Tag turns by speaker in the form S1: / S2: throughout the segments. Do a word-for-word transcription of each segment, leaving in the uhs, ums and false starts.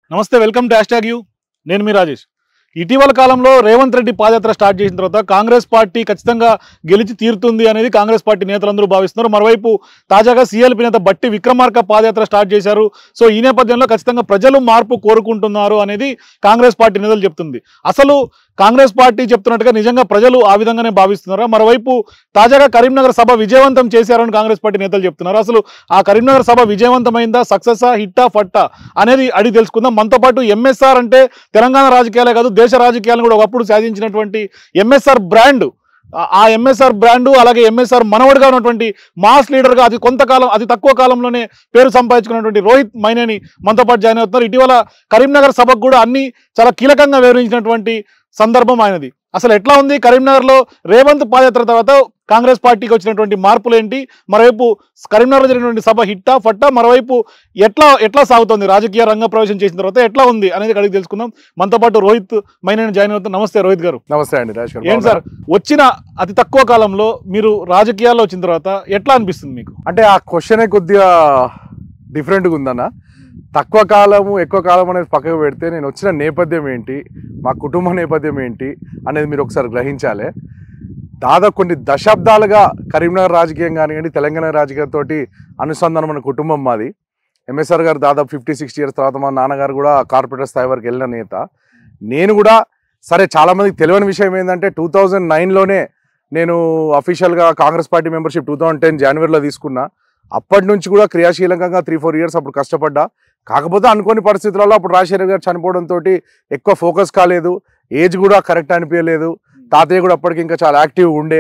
S1: నమస్తే, welcome to hash tag U. నేను మీ రాజేష్. ఇటీవల కాలంలో రేవంత్ రెడ్డి పాదయాత్ర స్టార్ట్ చేసిన తర్వాత కాంగ్రెస్ పార్టీ ఖచ్చితంగా గెలిచి తీరుతుంది అనేది కాంగ్రెస్ పార్టీ నేతలందరూ భావిస్తున్నారు. మరోవైపు తాజాగా సీఎల్పీ నేత బట్టి విక్రమార్క పాదయాత్ర స్టార్ట్ చేశారు. సో ఈ నేపథ్యంలో ఖచ్చితంగా ప్రజలు మార్పు కోరుకుంటున్నారు అనేది కాంగ్రెస్ పార్టీ నేతలు చెప్తుంది. అసలు కాంగ్రెస్ పార్టీ చెప్తున్నట్టుగా నిజంగా ప్రజలు ఆ విధంగానే భావిస్తున్నారా? మరోవైపు తాజాగా కరీంనగర్ సభ విజయవంతం చేశారని కాంగ్రెస్ పార్టీ నేతలు చెప్తున్నారు. అసలు ఆ కరీంనగర్ సభ విజయవంతమైందా, సక్సెసా, హిట్టా, ఫట్టా అనేది అడిగి తెలుసుకుందాం. మనతో పాటు ఎంఎస్ఆర్ అంటే తెలంగాణ రాజకీయాలే కాదు దేశ రాజకీయాలను కూడా ఒకప్పుడు సాధించినటువంటి ఎంఎస్ఆర్ బ్రాండ్, ఆ ఎంఎస్ఆర్ బ్రాండు అలాగే ఎంఎస్ఆర్ మనవడిగా ఉన్నటువంటి మాస్ లీడర్గా అతి కొంతకాలం అతి తక్కువ కాలంలోనే పేరు సంపాదించుకున్నటువంటి రోహిత్ మైనేని మనతో పాటు జాయిన్ అవుతున్నారు. ఇటీవల కరీంనగర్ సభకు కూడా అన్ని చాలా కీలకంగా వివరించినటువంటి సందర్భం ఆయనది. అసలు ఎట్లా ఉంది కరీంనగర్లో రేవంత్ పాదయాత్ర తర్వాత కాంగ్రెస్ పార్టీకి వచ్చినటువంటి మార్పులు ఏంటి? మరోవైపు కరీంనగర్లో జరిగినటువంటి సభ హిట్టా, ఫట్టా, మరోవైపు ఎట్లా ఎట్లా సాగుతుంది రాజకీయ రంగ ప్రవేశం చేసిన తర్వాత ఎట్లా ఉంది అనేది అడిగి తెలుసుకుందాం. మనతో పాటు రోహిత్ మైనేని జాయిన్ అవుతాం. నమస్తే రోహిత్ గారు.
S2: నమస్తే అండి రాజ్ గారు.
S1: ఏంటి సార్, వచ్చిన అతి తక్కువ కాలంలో మీరు రాజకీయాల్లో వచ్చిన తర్వాత ఎట్లా అనిపిస్తుంది మీకు?
S2: అంటే ఆ క్వశ్చనే కొద్దిగా డిఫరెంట్గా ఉందన్న. తక్కువ కాలము ఎక్కువ కాలం అనేది పక్కకు పెడితే నేను వచ్చిన నేపథ్యం ఏంటి, మా కుటుంబ నేపథ్యం ఏంటి అనేది మీరు ఒకసారి గ్రహించాలి. దాదాపు కొన్ని దశాబ్దాలుగా కరీంనగర్ రాజకీయం కానివ్వండి, తెలంగాణ రాజకీయంతో అనుసంధానం మన కుటుంబం మాది. ఎంఎస్ఆర్ గారు దాదాపు ఫిఫ్టీ సిక్స్టీ ఇయర్స్ తర్వాత మా నాన్నగారు కూడా కార్పొరేటర్ స్థాయి వరకు వెళ్ళిన నేత. నేను కూడా సరే చాలామందికి తెలియని విషయం ఏంటంటే టూ థౌజండ్ నైన్లోనే నేను అఫీషియల్గా Congress party membership two thousand ten జనవరిలో తీసుకున్నా. అప్పటి నుంచి కూడా క్రియాశీలకంగా త్రీ ఫోర్ ఇయర్స్ అప్పుడు కష్టపడ్డా. కాకపోతే అనుకోని పరిస్థితులలో అప్పుడు రాజశేఖర్ గారు చనిపోవడంతో ఎక్కువ ఫోకస్ కాలేదు, ఏజ్ కూడా కరెక్ట్ అనిపించలేదు. తాతయ్య కూడా అప్పటికి ఇంకా చాలా యాక్టివ్ ఉండే.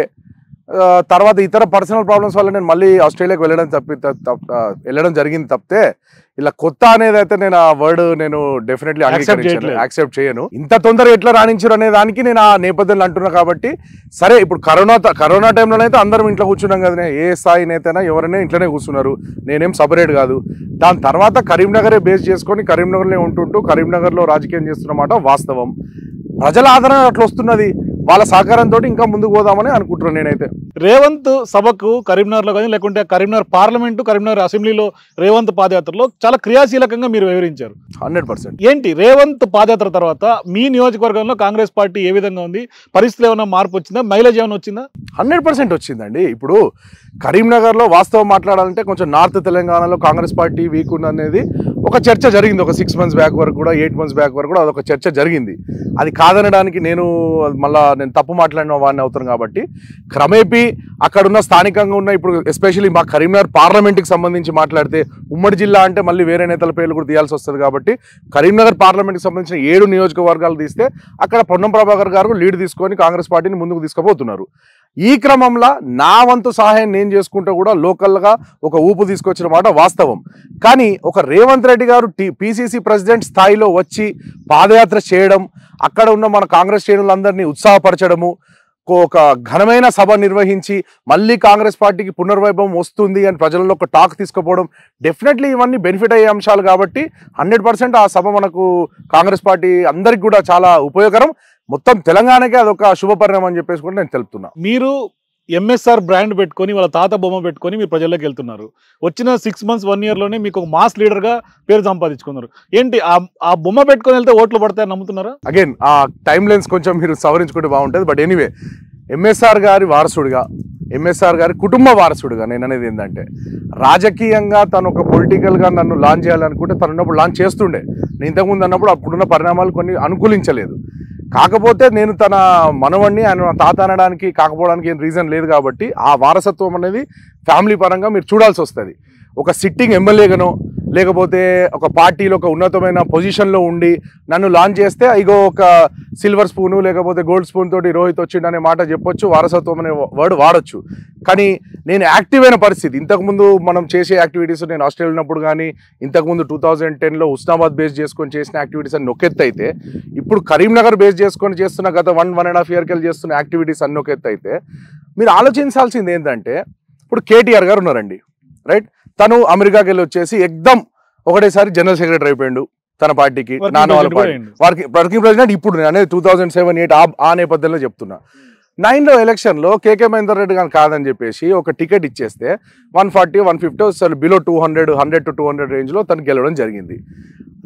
S2: తర్వాత ఇతర పర్సనల్ ప్రాబ్లమ్స్ వల్ల నేను మళ్ళీ ఆస్ట్రేలియాకి వెళ్ళడం తప్పి వెళ్ళడం జరిగింది తప్పితే ఇలా కొత్త అనేది అయితే నేను ఆ వర్డ్ నేను డెఫినెట్లీ యాక్సెప్ట్ చేయను. ఇంత తొందరగా ఎట్లా రాణించారు అనే దానికి నేను ఆ నేపథ్యంలో అంటున్నా. కాబట్టి సరే, ఇప్పుడు కరోనా కరోనా టైంలోనైతే అందరం ఇంట్లో కూర్చున్నాం కదా, ఏ స్థాయి నేతైనా ఎవరైనా ఇంట్లోనే కూర్చున్నారు, నేనేం సపరేట్ కాదు. దాని తర్వాత కరీంనగరే బేస్ చేసుకొని కరీంనగర్లో ఉంటుంటూ కరీంనగర్లో రాజకీయం చేస్తున్నమాట వాస్తవం. ప్రజల ఆదరణ అట్లా వస్తున్నది, వాళ్ళ సహకారంతో ఇంకా ముందుకు పోదామని అనుకుంటున్నాను నేనైతే.
S1: రేవంత్ సభకు కరీంనగర్లో కానీ లేకుంటే కరీంనగర్ పార్లమెంటు, కరీంనగర్ అసెంబ్లీలో రేవంత్ పాదయాత్రలో చాలా క్రియాశీలకంగా మీరు వివరించారు.
S2: హండ్రెడ్ పర్సెంట్
S1: ఏంటి రేవంత్ పాదయాత్ర తర్వాత మీ నియోజకవర్గంలో కాంగ్రెస్ పార్టీ ఏ విధంగా ఉంది? పరిస్థితులు ఏమైనా మార్పు వచ్చిందా? మైలేజ్ ఏమైనా వచ్చిందా?
S2: హండ్రెడ్ పర్సెంట్ వచ్చింది. ఇప్పుడు కరీంనగర్లో వాస్తవం మాట్లాడాలంటే కొంచెం నార్త్ తెలంగాణలో కాంగ్రెస్ పార్టీ వీక్ ఉన్నది ఒక చర్చ జరిగింది. ఒక సిక్స్ మంత్స్ బ్యాక్ వరకు కూడా ఎయిట్ మంత్స్ బ్యాక్ వరకు కూడా అదొక చర్చ జరిగింది. అది కాదనడానికి నేను మళ్ళీ నేను తప్పు మాట్లాడిన వాడిని అవుతాను. కాబట్టి క్రమేపీ అక్కడున్న స్థానికంగా ఉన్న ఇప్పుడు ఎస్పెషల్లీ మా కరీంనగర్ పార్లమెంట్కి సంబంధించి మాట్లాడితే ఉమ్మడి జిల్లా అంటే మళ్ళీ వేరే నేతల పేర్లు కూడా తీయాల్సి వస్తుంది. కాబట్టి కరీంనగర్ పార్లమెంట్కి సంబంధించిన ఏడు నియోజకవర్గాలు తీస్తే అక్కడ పొన్నం ప్రభాకర్ గారు లీడ్ తీసుకొని కాంగ్రెస్ పార్టీని ముందుకు తీసుకుపోతున్నారు. ఈ క్రమంలో నా వంతు సహాయం నేను చేసుకుంటూ కూడా లోకల్గా ఒక ఊపు తీసుకొచ్చిన మాట వాస్తవం. కానీ ఒక రేవంత్ రెడ్డి గారు టీ పీసీసీ ప్రెసిడెంట్ స్థాయిలో వచ్చి పాదయాత్ర చేయడం, అక్కడ ఉన్న మన కాంగ్రెస్ శ్రేణులందరినీ ఉత్సాహపరచడము, ఒక ఘనమైన సభ నిర్వహించి మళ్ళీ కాంగ్రెస్ పార్టీకి పునర్వైభవం వస్తుంది అని ప్రజలలో ఒక టాక్ తీసుకుపోవడం, డెఫినెట్లీ ఇవన్నీ బెనిఫిట్ అయ్యే అంశాలు. కాబట్టి హండ్రెడ్ పర్సెంట్ ఆ సభ మనకు కాంగ్రెస్ పార్టీ అందరికి కూడా చాలా ఉపయోగకరం. మొత్తం తెలంగాణకే అదొక శుభపరిణామం అని చెప్పేసి కూడా నేను తెలుపుతున్నా.
S1: మీరు ఎంఎస్ఆర్ బ్రాండ్ పెట్టుకొని వాళ్ళ తాత బొమ్మ పెట్టుకొని మీ ప్రజల్లోకి వెళ్తున్నారు. వచ్చిన సిక్స్ మంత్స్ వన్ ఇయర్లోనే మీకు ఒక మాస్ లీడర్గా పేరు సంపాదించుకున్నారు. ఏంటి ఆ బొమ్మ పెట్టుకొని వెళ్తే ఓట్లు పడతాయని నమ్ముతున్నారా?
S2: అగైన్ ఆ టైమ్ లైన్స్ కొంచెం మీరు సవరించుకుంటే బాగుంటుంది. బట్ ఎనీవే, ఎంఎస్ఆర్ గారి వారసుడిగా, ఎంఎస్ఆర్ గారి కుటుంబ వారసుడిగా నేను అనేది ఏంటంటే, రాజకీయంగా తను ఒక పొలిటికల్గా నన్ను లాంచ్ చేయాలనుకుంటే తను ఉన్నప్పుడు లాంచ్ చేస్తుండే. నేను ఇంతకుముందు అన్నప్పుడు అప్పుడున్న పరిణామాలు కొన్ని అనుకూలించలేదు. కాకపోతే నేను తన మనవణ్ణి ఆయన తాత అనడానికి కాకపోవడానికి ఏం రీజన్ లేదు. కాబట్టి ఆ వారసత్వం అనేది ఫ్యామిలీ పరంగా మీరు చూడాల్సి వస్తుంది. ఒక సిట్టింగ్ ఎమ్మెల్యేగానో లేకపోతే ఒక పార్టీలో ఒక ఉన్నతమైన పొజిషన్లో ఉండి నన్ను లాంచ్ చేస్తే ఇగో ఒక సిల్వర్ స్పూను లేకపోతే గోల్డ్ స్పూన్ తోటి రోహిత్ వచ్చిండు అనే మాట చెప్పొచ్చు, వారసత్వం అనే వర్డ్ వాడచ్చు. కానీ నేను యాక్టివ్ అయిన పరిస్థితి, ఇంతకుముందు మనం చేసే యాక్టివిటీస్ నేను ఆస్ట్రేలియా ఉన్నప్పుడు కానీ ఇంతకుముందు టూ థౌజండ్ టెన్లో ఉస్నాబాద్ బేస్ చేసుకొని చేసిన యాక్టివిటీస్ అన్ని నొక్కెత్త అయితే, ఇప్పుడు కరీంనగర్ బేస్ చేసుకొని చేస్తున్న గత వన్ వన్ అండ్ హాఫ్ ఇయర్కి వెళ్ళి చేస్తున్న యాక్టివిటీస్ అన్ని నొక్కెత్త అయితే, మీరు ఆలోచించాల్సింది ఏంటంటే, ఇప్పుడు కేటీఆర్ గారు ఉన్నారండి, రైట్? తను అమెరికాకి వెళ్ళి వచ్చేసి ఎగ్దమ్ ఒకటేసారి జనరల్ సెక్రటరీ అయిపోయాడు తన పార్టీకి, నాన్న వాళ్ళ పార్టీ వారికి వర్కింగ్ ప్రెసిడెంట్. ఇప్పుడు నేను అనేది టూ థౌజండ్ సెవెన్ ఎయిట్ ఆ నేపథ్యంలో చెప్తున్నా. నైన్లో ఎలక్షన్లో కేకే మహేందర్ రెడ్డి గారు కాదని చెప్పేసి ఒక టికెట్ ఇచ్చేస్తే వన్ ఫార్టీ వన్ ఫిఫ్టీ అసలు below two hundred hundred to two hundred రేంజ్లో తను గెలవడం జరిగింది.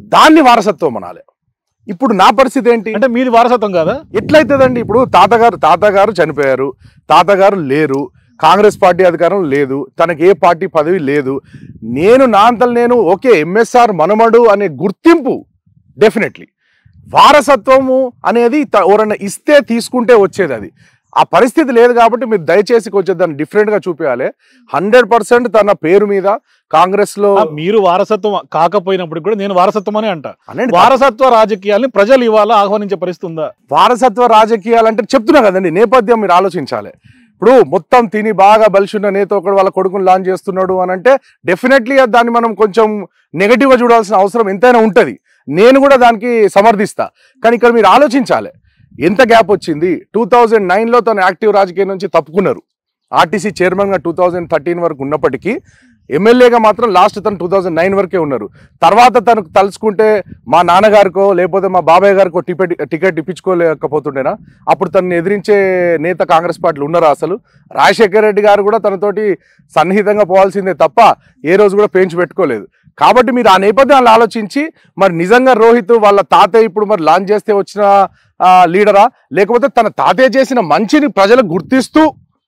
S2: దాన్ని వారసత్వం అనాలి. ఇప్పుడు నా పరిస్థితి ఏంటి
S1: అంటే మీది వారసత్వం కాదా?
S2: ఎట్లయితుందండి? ఇప్పుడు తాతగారు తాతగారు చనిపోయారు, తాతగారు లేరు, కాంగ్రెస్ పార్టీ అధికారం లేదు, తనకి ఏ పార్టీ పదవి లేదు, నేను నా అంతలు నేను ఓకే ఎంఎస్ఆర్ మనమడు అనే గుర్తింపు డెఫినెట్లీ. వారసత్వము అనేది ఎవరన్నా ఇస్తే తీసుకుంటే వచ్చేది, అది ఆ పరిస్థితి లేదు కాబట్టి మీరు దయచేసి కొంచెం దాన్ని డిఫరెంట్గా చూపించాలి. హండ్రెడ్ పర్సెంట్ తన పేరు మీద కాంగ్రెస్ లో
S1: మీరు వారసత్వం కాకపోయినప్పుడు కూడా నేను వారసత్వం అని అంట. వారసత్వ రాజకీయాల్ని ప్రజలు ఇవాళ ఆహ్వానించే పరిస్థితి ఉందా?
S2: వారసత్వ రాజకీయాలంటే చెప్తున్నా కదండి, నేపథ్యం మీరు ఆలోచించాలి. ఇప్పుడు మొత్తం తిని బాగా బలిసిన నేత ఒకడు వాళ్ళ కొడుకుని లాంచ్ చేస్తున్నాడు అని అంటే డెఫినెట్లీ దాన్ని మనం కొంచెం నెగటివ్గా చూడాల్సిన అవసరం ఎంతైనా ఉంటుంది. నేను కూడా దానికి సమర్థిస్తా. కానీ ఇక్కడ మీరు ఆలోచించాలి, ఎంత గ్యాప్ వచ్చింది. టూ థౌజండ్ నైన్లో తను యాక్టివ్ రాజకీయం నుంచి తప్పుకున్నారు. ఆర్టీసీ చైర్మన్గా టూ థౌజండ్ థర్టీన్ వరకు ఉన్నప్పటికీ ఎమ్మెల్యేగా మాత్రం లాస్ట్ తను టూ థౌజండ్ నైన్ వరకే ఉన్నారు. తర్వాత తనకు తలుచుకుంటే మా నాన్నగారికో లేకపోతే మా బాబాయ్ గారికో టికెట్ టికెట్ ఇప్పించుకోలేకపోతుండేనా? అప్పుడు తనని ఎదిరించే నేత కాంగ్రెస్ పార్టీలు ఉన్నారా? అసలు రాజశేఖర రెడ్డి గారు కూడా తనతోటి సన్నిహితంగా పోవాల్సిందే తప్ప ఏ రోజు కూడా పెంచి పెట్టుకోలేదు. కాబట్టి మీరు ఆ నేపథ్యాన్ని ఆలోచించి మరి నిజంగా రోహిత్ వాళ్ళ తాతయ్య ఇప్పుడు మరి లాంచ్ చేస్తే వచ్చిన లీడరా, లేకపోతే తన తాతయ్య చేసిన మంచిని ప్రజలకు గుర్తిస్తూ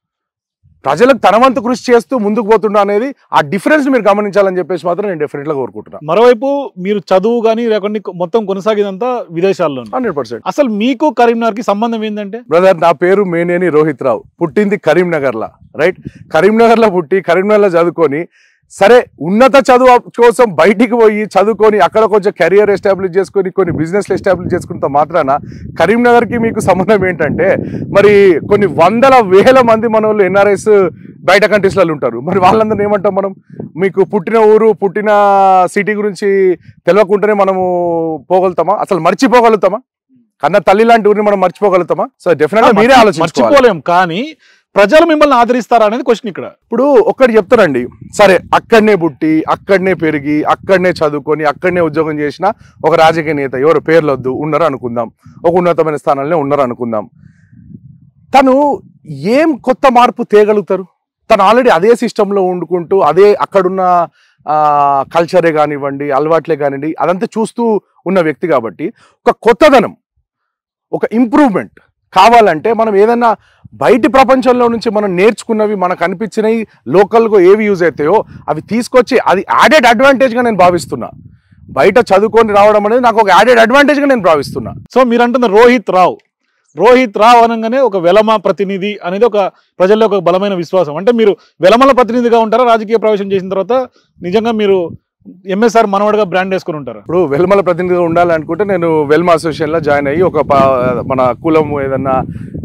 S2: ప్రజలకు తన వంతు కృషి చేస్తూ ముందుకు పోతుండ అనేది ఆ డిఫరెన్స్ మీరు గమనించాలని చెప్పేసి మాత్రం నేను డెఫినెట్గా కోరుకుంటున్నాను.
S1: మరోవైపు మీరు చదువు కానీ లేకుండా మొత్తం కొనసాగిందంతా విదేశాల్లో.
S2: హండ్రెడ్ పర్సెంట్
S1: అసలు మీకు కరీంనగర్కి సంబంధం ఏంటంటే?
S2: బ్రదర్, నా పేరు మేనేని రోహిత్ రావు, పుట్టింది కరీంనగర్లో, రైట్? కరీంనగర్లో పుట్టి కరీంనగర్లో చదువుకొని సరే ఉన్నత చదువు కోసం బయటికి పోయి చదువుకొని అక్కడ కొంచెం కెరియర్ ఎస్టాబ్లిష్ చేసుకొని కొన్ని బిజినెస్లు ఎస్టాబ్లిష్ చేసుకున్నంత మాత్రాన కరీంనగర్కి మీకు సంబంధం ఏంటంటే మరి కొన్ని వందల వేల మంది మన వాళ్ళు ఎన్ఆర్ఐస్ బయట కంట్రీస్లలో ఉంటారు. మరి వాళ్ళందరినీ ఏమంటాం మనం? మీకు పుట్టిన ఊరు పుట్టిన సిటీ గురించి తెలియకుండానే మనము పోగలుగుతామా? అసలు మర్చిపోగలుగుతామా? కన్నా తల్లి లాంటి ఊరిని మనం మర్చిపోగలుగుతామా? సో డెఫినెట్గా మీరే
S1: ఆలోచించుకోలేం. కానీ ప్రజలు మిమ్మల్ని ఆదరిస్తారా అనేది క్వశ్చన్ ఇక్కడ.
S2: ఇప్పుడు ఒక్కటి చెప్తారండి, సరే అక్కడనే పుట్టి అక్కడనే పెరిగి అక్కడనే చదువుకొని అక్కడనే ఉద్యోగం చేసిన ఒక రాజకీయ నేత ఎవరు పేర్లొద్దు ఉన్నారు అనుకుందాం, ఒక ఉన్నతమైన స్థానంలో ఉన్నారు అనుకుందాం, తను ఏం కొత్త మార్పు తేగలుగుతారు? తను ఆల్రెడీ అదే సిస్టంలో వండుకుంటూ అదే అక్కడున్న కల్చరే కానివ్వండి అలవాట్లే కానివ్వండి అదంతా చూస్తూ ఉన్న వ్యక్తి కాబట్టి ఒక కొత్తదనం ఒక ఇంప్రూవ్మెంట్ కావాలంటే మనం ఏదన్నా బయటి ప్రపంచంలో నుంచి మనం నేర్చుకున్నవి మనకు అనిపించినవి లోకల్గా ఏవి యూజ్ అవుతాయో అవి తీసుకొచ్చి అది యాడెడ్ అడ్వాంటేజ్గా నేను భావిస్తున్నా. బయట చదువుకొని రావడం అనేది నాకు ఒక యాడెడ్ అడ్వాంటేజ్గా నేను భావిస్తున్నా.
S1: సో మీరు అంటున్న రోహిత్ రావు రోహిత్ రావు అనగానే ఒక వెలమ ప్రతినిధి అనేది ఒక ప్రజల్లో ఒక బలమైన విశ్వాసం. అంటే మీరు వెలమల ప్రతినిధిగా ఉంటారా? రాజకీయ ప్రవేశం చేసిన తర్వాత నిజంగా మీరు ఎంఎస్ఆర్ మనవడిగా బ్రాండ్ వేసుకుని ఉంటారు?
S2: ఇప్పుడు వెల్మల ప్రతినిధిగా ఉండాలనుకుంటే నేను వెల్మ అసోసియేషన్లో జాయిన్ అయ్యి ఒక మన కులం ఏదన్నా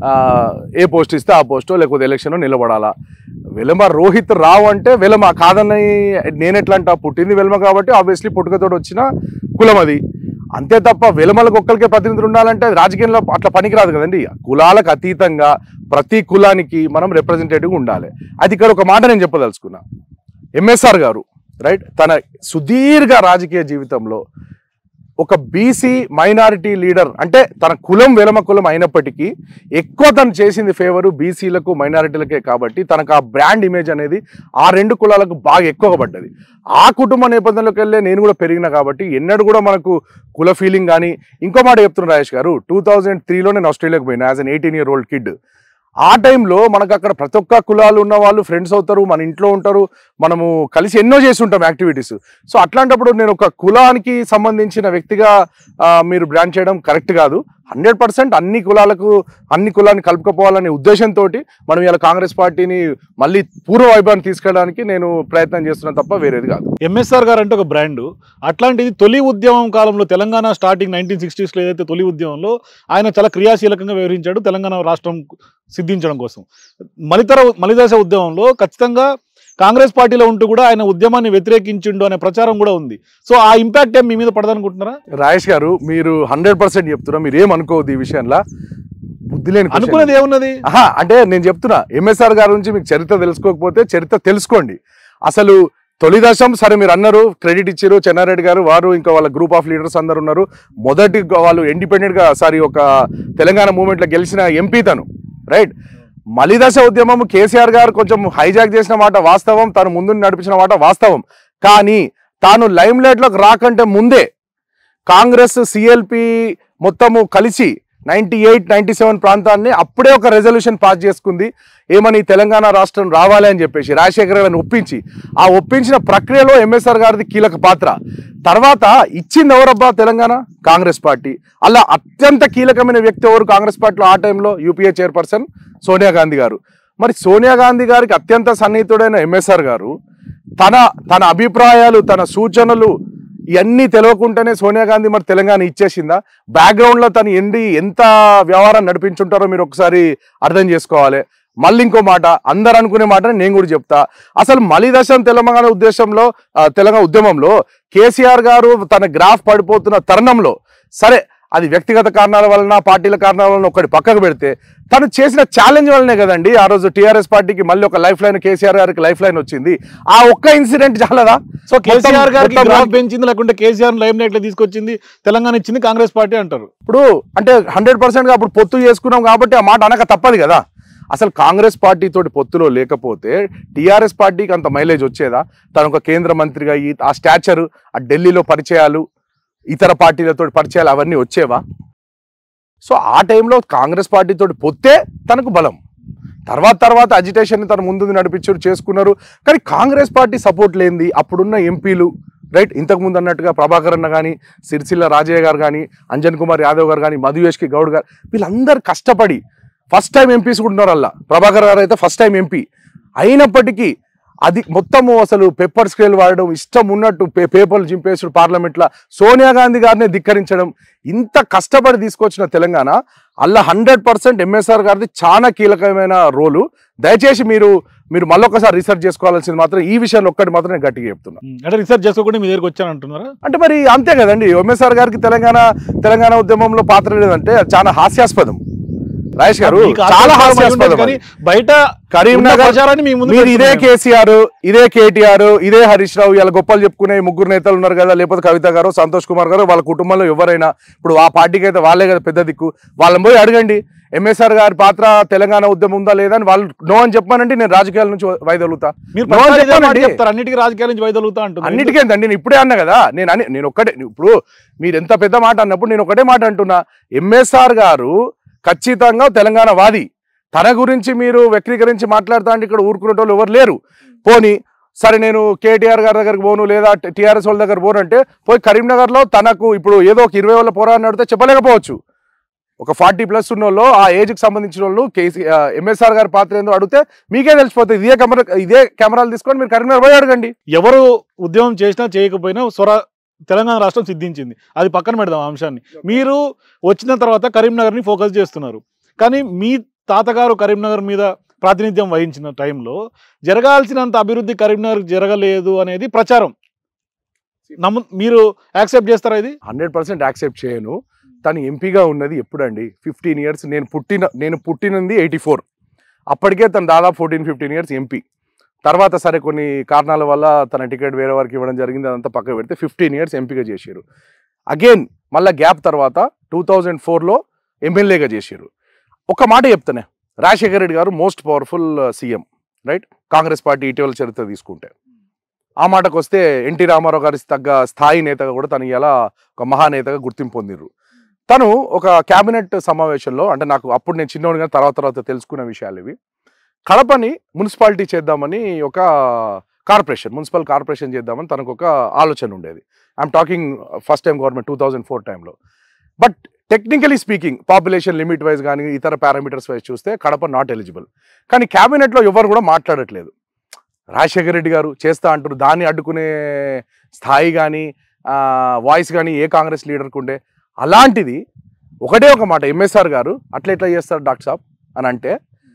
S2: ఏ పోస్ట్ ఇస్తే ఆ పోస్టో లేకపోతే ఎలక్షన్లో నిలబడాలా. వెలమ రోహిత్ రావు అంటే వెలమ కాదని నేను ఎట్లా అంటా, పుట్టింది వెలమ కాబట్టి ఆబ్వియస్లీ పుట్టుకతోటి వచ్చిన కులం అది, అంతే తప్ప వెలమలకు ఒక్కరికే ప్రతినిధులు ఉండాలంటే రాజకీయంలో అట్లా పనికిరాదు కదండి. కులాలకు అతీతంగా ప్రతి కులానికి మనం రిప్రజెంటేటివ్ ఉండాలి. అది ఇక్కడ ఒక మాట నేను చెప్పదలుచుకున్నా. ఎంఎస్ఆర్ గారు రైట్ తన సుదీర్ఘ రాజకీయ జీవితంలో ఒక బీసీ మైనారిటీ లీడర్, అంటే తన కులం వెలమ కులం అయినప్పటికీ ఎక్కువ తను చేసింది ఫేవరు బీసీలకు మైనారిటీలకే కాబట్టి తనకు ఆ బ్రాండ్ ఇమేజ్ అనేది ఆ రెండు కులాలకు బాగా ఎక్కువగా పడ్డది. ఆ కుటుంబ నేపథ్యంలోకి వెళ్ళే నేను కూడా పెరిగిన కాబట్టి ఎన్నడూ కూడా మనకు కుల ఫీలింగ్ కానీ. ఇంకో మాట చెప్తున్నా రాజేష్ గారు, టూ థౌజండ్ త్రీలో నేను ఆస్ట్రేలియాకి పోయినా as an eighteen year old kid. ఆ టైంలో మనకు అక్కడ ప్రతి ఒక్క కులాలు ఉన్న వాళ్ళు ఫ్రెండ్స్ అవుతారు, మన ఇంట్లో ఉంటారు, మనము కలిసి ఎన్నో చేసి ఉంటాం యాక్టివిటీస్. సో అట్లాంటప్పుడు నేను ఒక కులానికి సంబంధించిన వ్యక్తిగా మీరు బ్రాండ్ చేయడం కరెక్ట్ కాదు. హండ్రెడ్ పర్సెంట్ అన్ని కులాలకు అన్ని కులాన్ని కలుపుకపోవాలనే ఉద్దేశంతో మనం ఇలా కాంగ్రెస్ పార్టీని మళ్ళీ పూర్వ వైభవాన్ని తీసుకెళ్ళడానికి నేను ప్రయత్నం చేస్తున్నాను తప్ప వేరేది కాదు.
S1: ఎంఎస్ఆర్ గారు అంటే ఒక బ్రాండ్, అట్లాంటిది తొలి ఉద్యమం కాలంలో తెలంగాణ స్టార్టింగ్ నైన్టీన్ సిక్స్టీస్లో ఏదైతే తొలి ఉద్యమంలో ఆయన చాలా క్రియాశీలకంగా వ్యవహరించాడు తెలంగాణ రాష్ట్రం సిద్ధించడం కోసం. మలితర మలిదశ ఉద్యమంలో ఖచ్చితంగా కాంగ్రెస్ పార్టీలో ఉంటూ కూడా ఆయన ఉద్యమాన్ని వ్యతిరేకించిండు అనే ప్రచారం కూడా ఉంది. సో ఆ ఇంపాక్ట్ ఏం మీ మీద పడదనుకుంటున్నారా?
S2: రాజేష్ గారు మీరు హండ్రెడ్ పర్సెంట్ చెప్తున్నా, మీరు ఏమనుకోవద్దు ఈ విషయంలో. బుద్ధి లేని
S1: అనుకునేది ఏమున్నది
S2: అంటే నేను చెప్తున్నా, ఎంఎస్ఆర్ గారి నుంచి మీకు చరిత్ర తెలుసుకోకపోతే చరిత్ర తెలుసుకోండి. అసలు తొలి దశం సరే మీరు అన్నారు, క్రెడిట్ ఇచ్చారు చెన్నారెడ్డి గారు, వారు ఇంకా వాళ్ళ గ్రూప్ ఆఫ్ లీడర్స్ అందరు ఉన్నారు. మొదటి వాళ్ళు ఇండిపెండెంట్గా సారీ ఒక తెలంగాణ మూవ్మెంట్లో గెలిచిన ఎంపీ తను రైట్. మలిదశ ఉద్యమం కేసీఆర్ గారు కొంచెం హైజాక్ చేసిన మాట వాస్తవం, తను ముందు నడిపించిన మాట వాస్తవం. కానీ తాను లైమ్ లైట్లోకి రాకంటే ముందే కాంగ్రెస్ సిఎల్పి మొత్తము కలిసి నైంటీ ఎయిట్ నైంటీ సెవెన్ ప్రాంతాన్ని అప్పుడే ఒక రెజల్యూషన్ పాస్ చేసుకుంది. ఏమని తెలంగాణ రాష్ట్రం రావాలి అని చెప్పేసి రాజశేఖర గారిని ఒప్పించి, ఆ ఒప్పించిన ప్రక్రియలో ఎంఎస్ఆర్ గారిది కీలక పాత్ర. తర్వాత ఇచ్చింది ఎవరబ్బా తెలంగాణ? కాంగ్రెస్ పార్టీ. అలా అత్యంత కీలకమైన వ్యక్తి ఎవరు కాంగ్రెస్ పార్టీలో ఆ టైంలో? యూపీఏ చైర్పర్సన్ సోనియా గాంధీ గారు. మరి సోనియా గాంధీ గారికి అత్యంత సన్నిహితుడైన ఎంఎస్ఆర్ గారు తన తన అభిప్రాయాలు, తన సూచనలు ఇవన్నీ తెలియకుండానే సోనియా గాంధీ మరి తెలంగాణ ఇచ్చేసిందా? బ్యాక్గ్రౌండ్లో తను ఎండి ఎంత వ్యవహారం నడిపించుంటారో మీరు ఒకసారి అర్థం చేసుకోవాలి. మళ్ళీ ఇంకో మాట, అందరు అనుకునే మాట నేను కూడా చెప్తా. అసలు మలి దశం తెలంగాణ ఉద్దేశంలో తెలంగాణ ఉద్యమంలో కేసీఆర్ గారు తన గ్రాఫ్ పడిపోతున్న తరుణంలో, సరే అది వ్యక్తిగత కారణాల వలన పార్టీల కారణాల వలన ఒకటి పక్కకు పెడితే, తను చేసిన ఛాలెంజ్ వల్లనే కదండి ఆ రోజు టీఆర్ఎస్ పార్టీకి మళ్ళీ ఒక లైఫ్ లైన్, కేసీఆర్ గారికి లైఫ్ లైన్ వచ్చింది. ఆ ఒక్క ఇన్సిడెంట్ చాలదా?
S1: సో కేసీఆర్ గారికి గ్రాఫ్ పెంచింది, లేకుంటే కేసీఆర్ లైమ్ లైట్ లో తీసుకొచ్చింది, తెలంగాణ ఇచ్చింది కాంగ్రెస్ పార్టీ అంటారు.
S2: ఇప్పుడు అంటే హండ్రెడ్ పర్సెంట్ గా అప్పుడు పొత్తు చేసుకున్నాం కాబట్టి ఆ మాట అనక తప్పదు కదా. అసలు కాంగ్రెస్ పార్టీ తోటి పొత్తులో లేకపోతే టీఆర్ఎస్ పార్టీకి అంత మైలేజ్ వచ్చేదా? తను ఒక కేంద్ర మంత్రిగా ఈ ఆ స్టాచర్, ఆ ఢిల్లీలో పరిచయాలు, ఇతర పార్టీలతో పరిచయాలు అవన్నీ వచ్చేవా? సో ఆ టైంలో కాంగ్రెస్ పార్టీతో పొత్తే తనకు బలం. తర్వాత తర్వాత అజిటేషన్ తన ముందు నడిపించారు, చేసుకున్నారు. కానీ కాంగ్రెస్ పార్టీ సపోర్ట్ లేనిది అప్పుడున్న ఎంపీలు, రైట్, ఇంతకుముందు అన్నట్టుగా ప్రభాకర్ అన్న కానీ, సిరిసిల్ల రాజయ్య గారు కానీ, అంజన్ కుమార్ యాదవ్ గారు కానీ, మధుయేష్కి గౌడ్ గారు, వీళ్ళందరూ కష్టపడి ఫస్ట్ టైం ఎంపీస్ కూడా ఉన్నారు. అలా ప్రభాకర్ గారు అయితే ఫస్ట్ టైం ఎంపీ అయినప్పటికీ అది మొత్తము అసలు పెప్పర్ స్కేల్ వాడడం, ఇష్టం ఉన్నట్టు పే పేపర్లు చింపేసుడు పార్లమెంట్లో, సోనియా గాంధీ గారిని ధిక్కరించడం, ఇంత కష్టపడి తీసుకొచ్చిన తెలంగాణ అలా హండ్రెడ్ పర్సెంట్ ఎంఎస్ఆర్ గారిది చాలా కీలకమైన రోలు. దయచేసి మీరు మీరు మళ్ళొకసారి రీసెర్చ్ చేసుకోవాల్సింది మాత్రం ఈ విషయంలో ఒక్కటి మాత్రం నేను గట్టిగా చెప్తున్నా.
S1: అంటే రీసెర్చ్ చేసుకోకుండా మీ దగ్గరికి వచ్చాను అంటున్నారా?
S2: అంటే మరి అంతే కదండి. ఎంఎస్ఆర్ గారికి తెలంగాణ తెలంగాణ ఉద్యమంలో పాత్ర లేదంటే చాలా హాస్యాస్పదం. రాజేష్ గారు చాలా హాస్యాస్పదం.
S1: బయట
S2: కరీంనగర్ మీరు ఇదే కేసీఆర్, ఇదే కేటీఆర్, ఇదే హరీష్ రావు, ఇలా గొప్పలు చెప్పుకునే ముగ్గురు నేతలు ఉన్నారు కదా, లేకపోతే కవిత గారు, సంతోష్ కుమార్ గారు, వాళ్ళ కుటుంబంలో ఎవరైనా ఇప్పుడు ఆ పార్టీకి అయితే వాళ్ళే కదా పెద్ద దిక్కు. వాళ్ళని పోయి అడగండి ఎంఎస్ఆర్ గారి పాత్ర తెలంగాణ ఉద్యమం ఉందా లేదా అని. వాళ్ళు నో అని చెప్పానంటే నేను రాజకీయాల నుంచి వైదొలుగుతా.
S1: అన్నిటికీ రాజకీయాల నుంచి వైదొలుగుతా అంటారు.
S2: అన్నిటికీ ఏంటండి, నేను ఇప్పుడే అన్నా కదా, నేను అని నేను ఒక్కటే, ఇప్పుడు మీరు ఎంత పెద్ద మాట అన్నప్పుడు నేను ఒకటే మాట అంటున్నా. ఎంఎస్ఆర్ గారు ఖచ్చితంగా తెలంగాణ వాది. తన గురించి మీరు వ్యక్తీకరించి మాట్లాడుతా అంటే ఇక్కడ ఊరుకునే వాళ్ళు ఎవరు లేరు. పోనీ సరే నేను కేటీఆర్ గారి దగ్గరికి పోను, లేదా టీఆర్ఎస్ వాళ్ళ దగ్గర పోను అంటే పోయి కరీంనగర్లో తనకు ఇప్పుడు ఏదో ఒక ఇరవై వాళ్ళ పోరాడిని అడిగితే చెప్పలేకపోవచ్చు. ఒక ఫార్టీ ప్లస్ ఉన్న వాళ్ళు, ఆ ఏజ్కి సంబంధించిన వాళ్ళు కేసీ ఎంఎస్ఆర్ గారి పాత్ర ఏందో అడిగితే మీకే తెలిసిపోతుంది. ఇదే కెమెరా ఇదే కెమెరాలు తీసుకొని మీరు కరీంనగర్ పోయి అడగండి.
S1: ఎవరు ఉద్యమం చేసినా చేయకపోయినా స్వర తెలంగాణ రాష్ట్రం సిద్ధించింది, అది పక్కన పెడదాం ఆ అంశాన్ని. మీరు వచ్చిన తర్వాత కరీంనగర్ని ఫోకస్ చేస్తున్నారు. కానీ మీ తాతగారు కరీంనగర్ మీద ప్రాతినిధ్యం వహించిన టైంలో జరగాల్సినంత అభివృద్ధి కరీంనగర్ జరగలేదు అనేది ప్రచారం. నమ్ము మీరు యాక్సెప్ట్ చేస్తారా? ఇది
S2: హండ్రెడ్ పర్సెంట్ యాక్సెప్ట్ చేయను. తను ఎంపీగా ఉన్నది ఎప్పుడండి? Fifteen years. నేను పుట్టిన నేను పుట్టినది ఎయిటీ ఫోర్. అప్పటికే తను దాదాపు ఫోర్టీన్ ఫిఫ్టీన్ ఇయర్స్ ఎంపీ. తర్వాత సరే కొన్ని కారణాల వల్ల తన టికెట్ వేరే వారికి ఇవ్వడం జరిగింది, అదంతా పక్కకు పెడితే ఫిఫ్టీన్ ఇయర్స్ ఎంపీగా చేశారు. అగైన్ మళ్ళీ గ్యాప్ తర్వాత టూ థౌజండ్ ఫోర్లో ఎమ్మెల్యేగా చేశారు. ఒక మాట చెప్తానే, రాజశేఖర రెడ్డి గారు most powerful CM, right, Congress party ఇటీవల చరిత్ర తీసుకుంటే. ఆ మాటకు వస్తే ఎన్టీ రామారావు గారి తగ్గ స్థాయి నేతగా కూడా తను ఇలా ఒక మహానేతగా గుర్తింపు పొందిర్రు. తను ఒక క్యాబినెట్ సమావేశంలో, అంటే నాకు అప్పుడు నేను చిన్నోడు కానీ తర్వాత తర్వాత తెలుసుకున్న విషయాలు ఇవి, కడపని మున్సిపాలిటీ చేద్దామని ఒక కార్పొరేషన్ మున్సిపల్ కార్పొరేషన్ చేద్దామని తనకు ఒక ఆలోచన ఉండేది. I'm talking first time government two thousand four టైంలో. But technically speaking population limit wise కానీ ఇతర పారామీటర్స్ వైజ్ చూస్తే కడప నాట్ ఎలిజిబుల్. కానీ క్యాబినెట్లో ఎవరు కూడా మాట్లాడట్లేదు. రాజశేఖర రెడ్డి గారు చేస్తా అంటారు, దాన్ని అడ్డుకునే స్థాయి కానీ వాయిస్ కానీ ఏ కాంగ్రెస్ లీడర్కి ఉండే. అలాంటిది ఒకటే ఒక మాట, ఎంఎస్ఆర్ గారు అట్లా ఎట్లా చేస్తారు డాక్టర్ సాబ్ అని అంటే,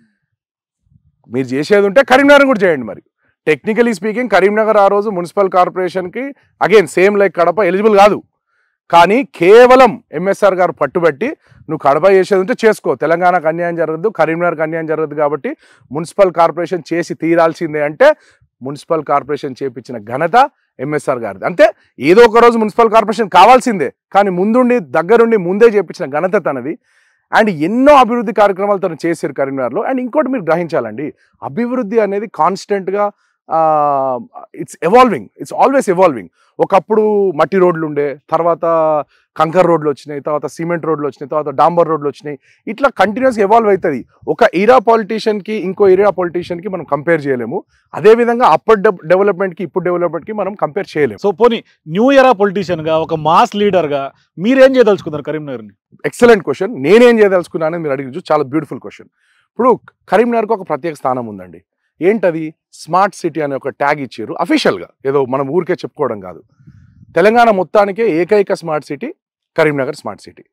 S2: మీరు చేసేది ఉంటే కరీంనగర్ కూడా చేయండి. మరి టెక్నికలీ స్పీకింగ్ కరీంనగర్ ఆ రోజు మున్సిపల్ కార్పొరేషన్కి again same like Kadapa eligible కాదు. కానీ కేవలం ఎంఎస్ఆర్ గారు పట్టుబట్టి నువ్వు కడప చేసేది ఉంటే చేసుకో, తెలంగాణకు అన్యాయం జరగదు, కరీంనగర్కి అన్యాయం జరగదు, కాబట్టి మున్సిపల్ కార్పొరేషన్ చేసి తీరాల్సిందే అంటే మున్సిపల్ కార్పొరేషన్ చేపించిన ఘనత ఎంఎస్ఆర్ గారిది. అంతే, ఏదో ఒక రోజు మున్సిపల్ కార్పొరేషన్ కావాల్సిందే, కానీ ముందుండి దగ్గరుండి ముందే చేపించిన ఘనత తనది. అండ్ ఎన్నో అభివృద్ధి కార్యక్రమాలు తను చేశారు కరీంనగర్లో. అండ్ ఇంకోటి మీరు గ్రహించాలండి, అభివృద్ధి అనేది కాన్స్టెంట్గా it's evolving, it's always evolving. ఒకప్పుడు మట్టి రోడ్లు ఉండే, తర్వాత కంకర్ రోడ్లు వచ్చినాయి, తర్వాత సిమెంట్ రోడ్లు వచ్చినాయి, తర్వాత డాంబర్ రోడ్లు వచ్చినాయి. ఇట్లా కంటిన్యూస్ ఎవాల్వ్ అవుతుంది. ఒక ఏరియా పాలిటీషియన్కి ఇంకో ఏరియా పాలిటీషియన్కి మనం కంపేర్ చేయలేము. అదేవిధంగా అప్పటి డెవలప్మెంట్కి ఇప్పుడు డెవలప్మెంట్కి మనం కంపేర్ చేయలేము.
S1: సో పోనీ న్యూ ఇయరా పొలిటీషియన్గా, ఒక మాస్ లీడర్గా మీరేం చేయదలుచుకున్నారు కరీంనగర్ని?
S2: Excellent question. నేనేం చేయదలుచుకున్నానని మీరు అడిగి చాలా బ్యూటిఫుల్ క్వశ్చన్. ఇప్పుడు కరీంనగర్కి ఒక ప్రత్యేక స్థానం ఉందండి. ఏంటది? స్మార్ట్ సిటీ అనే ఒక ట్యాగ్ ఇచ్చారు అఫీషియల్గా, ఏదో మనం ఊరికే చెప్పుకోవడం కాదు. తెలంగాణ మొత్తానికే ఏకైక smart city Karimnagar smart city.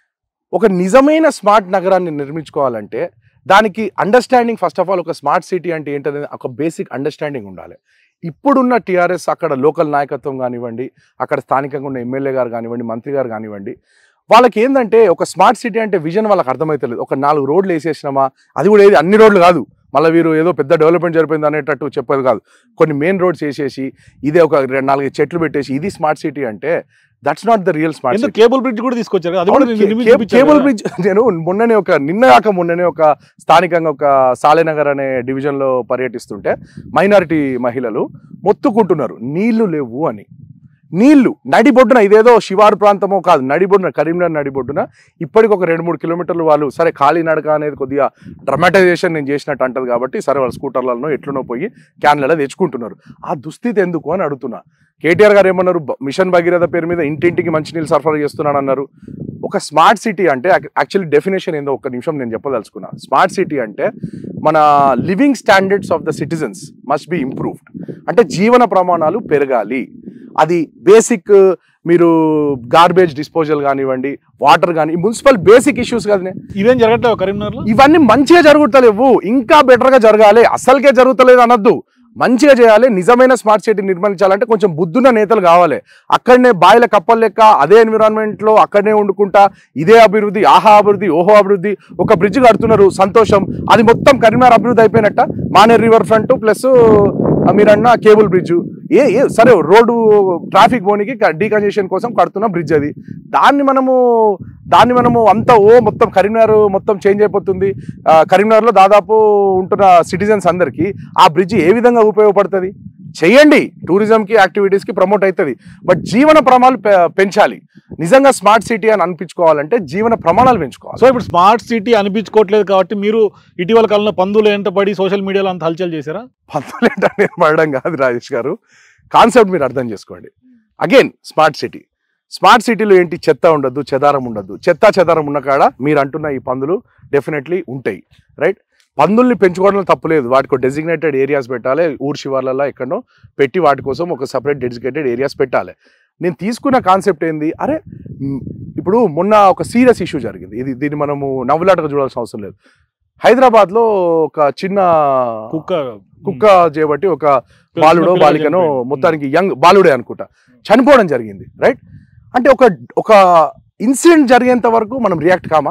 S2: ఒక నిజమైన స్మార్ట్ నగరాన్ని నిర్మించుకోవాలంటే దానికి అండర్స్టాండింగ్, ఫస్ట్ ఆఫ్ ఆల్ ఒక స్మార్ట్ సిటీ అంటే ఏంటనేది ఒక బేసిక్ అండర్స్టాండింగ్ ఉండాలి. ఇప్పుడున్న టీఆర్ఎస్ అక్కడ లోకల్ నాయకత్వం కానివ్వండి, అక్కడ స్థానికంగా ఉన్న ఎమ్మెల్యే గారు కానివ్వండి, మంత్రి గారు కానివ్వండి, వాళ్ళకి ఏంటంటే ఒక స్మార్ట్ సిటీ అంటే విజన్ వాళ్ళకి అర్థమవుతలేదు. ఒక నాలుగు రోడ్లు వేసేసినామా, అది కూడా ఏది అన్ని రోడ్లు కాదు, మళ్ళీ వీరు ఏదో పెద్ద డెవలప్మెంట్ జరిపోయింది అనేటట్టు చెప్పేది కాదు. కొన్ని మెయిన్ రోడ్స్ వేసేసి ఇదే ఒక రెండు నాలుగు చెట్లు పెట్టేసి ఇది స్మార్ట్ సిటీ అంటే that's not the real smart city.
S1: Cable bridge కూడా తీసుకొచ్చారు.
S2: కేబుల్ బ్రిడ్జ్ నేను మొన్ననే ఒక నిన్న కాక మొన్ననే ఒక స్థానికంగా ఒక సాలేనగర్ అనే డివిజన్లో పర్యటిస్తుంటే మైనారిటీ మహిళలు మొత్తుకుంటున్నారు నీళ్లు లేవు అని. నీళ్లు నడిబొడ్డున, ఇదేదో శివారు ప్రాంతమో కాదు, నడిబొడ్డున, కరీంనగర్ నడిబొడ్డున ఇప్పటికి ఒక రెండు మూడు కిలోమీటర్లు వాళ్ళు సరే ఖాళీ నడక అనేది కొద్దిగా డ్రమాటైజేషన్ నేను చేసినట్టు అంటది కాబట్టి సరే వాళ్ళ స్కూటర్లలో ఎట్లనో పోయి క్యాన్లలో తెచ్చుకుంటున్నారు. ఆ దుస్థితి ఎందుకు అని అడుగుతున్నా. కేటీఆర్ గారు ఏమన్నారు? మిషన్ భగీరథ పేరు మీద ఇంటింటికి మంచినీళ్ళు సరఫరా చేస్తున్నాను అన్నారు. ఒక స్మార్ట్ సిటీ అంటే యాక్చువల్లీ డెఫినేషన్ ఏందో ఒక్క నిమిషం నేను చెప్పదలుచుకున్నా. స్మార్ట్ సిటీ అంటే మన living standards of the citizens must be improved. అంటే జీవన ప్రమాణాలు పెరగాలి. అది బేసిక్, మీరు గార్బేజ్ డిస్పోజల్ కానివ్వండి, వాటర్ కానీ, మున్సిపల్ బేసిక్ ఇష్యూస్ కదనే.
S1: ఇవేం జరగట్లేవు కరీంనగర్లో?
S2: ఇవన్నీ మంచిగా జరుగుతలేవు, ఇంకా బెటర్గా జరగాలి. అసలుకే జరుగుతలేదు అనొద్దు, మంచిగా చేయాలి. నిజమైన స్మార్ట్ సిటీ నిర్మించాలంటే కొంచెం బుద్ధున్న నేతలు కావాలి. అక్కడనే బాయిల కప్పలు లెక్క అదే ఎన్విరాన్మెంట్లో అక్కడనే వండుకుంటా ఇదే అభివృద్ధి, ఆహా అభివృద్ధి, ఓహో అభివృద్ధి. ఒక బ్రిడ్జ్ కడుతున్నారు, సంతోషం, అది మొత్తం కరీంనగర్ అభివృద్ధి అయిపోయినట్ట. మానేర్ రివర్ ఫ్రంట్ ప్లస్ మీరన్న కేబుల్ బ్రిడ్జ్, ఏ ఏ సరే రోడ్డు ట్రాఫిక్ పోనీకి డీకంజెషన్ కోసం కడుతున్న బ్రిడ్జ్ అది. దాన్ని మనము దాన్ని మనము అంతా ఓ మొత్తం కరీంనగర్ మొత్తం చేంజ్ అయిపోతుంది. కరీంనగర్లో దాదాపు ఉంటున్న సిటిజన్స్ అందరికీ ఆ బ్రిడ్జ్ ఏ విధంగా ఉపయోగపడుతుంది? చేయండి, టూరిజంకి యాక్టివిటీస్కి ప్రమోట్ అవుతుంది. బట్ జీవన ప్రమాణాలు పెంచాలి. నిజంగా స్మార్ట్ సిటీ అని అనిపించుకోవాలంటే జీవన ప్రమాణాలు పెంచుకోవాలి.
S1: సో ఇప్పుడు స్మార్ట్ సిటీ అనిపించుకోవట్లేదు కాబట్టి మీరు ఇటీవల కాలంలో పందులు ఎంట పడి సోషల్ మీడియాలో అంత హల్చల్ చేశారా?
S2: పందులు ఏంట నేను పడడం కాదు రాజేష్ గారు, కాన్సెప్ట్ మీరు అర్థం చేసుకోండి. అగైన్ స్మార్ట్ సిటీ, స్మార్ట్ సిటీలో ఏంటి? చెత్త ఉండద్దు, చెదారం ఉండద్దు. చెత్త చెదారం ఉన్న కాడ మీరు అంటున్న ఈ పందులు డెఫినెట్లీ ఉంటాయి, రైట్? పందుల్ని పెంచుకోవడంలో తప్పులేదు. వాటికి డెసిగ్నేటెడ్ ఏరియాస్ పెట్టాలి, ఊరు శివార్లలో ఎక్కడో పెట్టి వాటి కోసం ఒక సపరేట్ డెసిగ్నేటెడ్ ఏరియాస్ పెట్టాలి. నేను తీసుకున్న కాన్సెప్ట్ ఏంది? అరే ఇప్పుడు మొన్న ఒక సీరియస్ ఇష్యూ జరిగింది. ఇది దీన్ని మనము నవ్వులాటగా చూడాల్సిన అవసరం లేదు. హైదరాబాద్లో ఒక చిన్న
S1: కుక్క
S2: కుక్క చేయబట్టి ఒక బాలుడో బాలికనో, మొత్తానికి యంగ్ బాలుడే అనుకుంటా, చనిపోవడం జరిగింది, రైట్? అంటే ఒక ఒక ఇన్సిడెంట్ జరిగేంత వరకు మనం రియాక్ట్ కామా?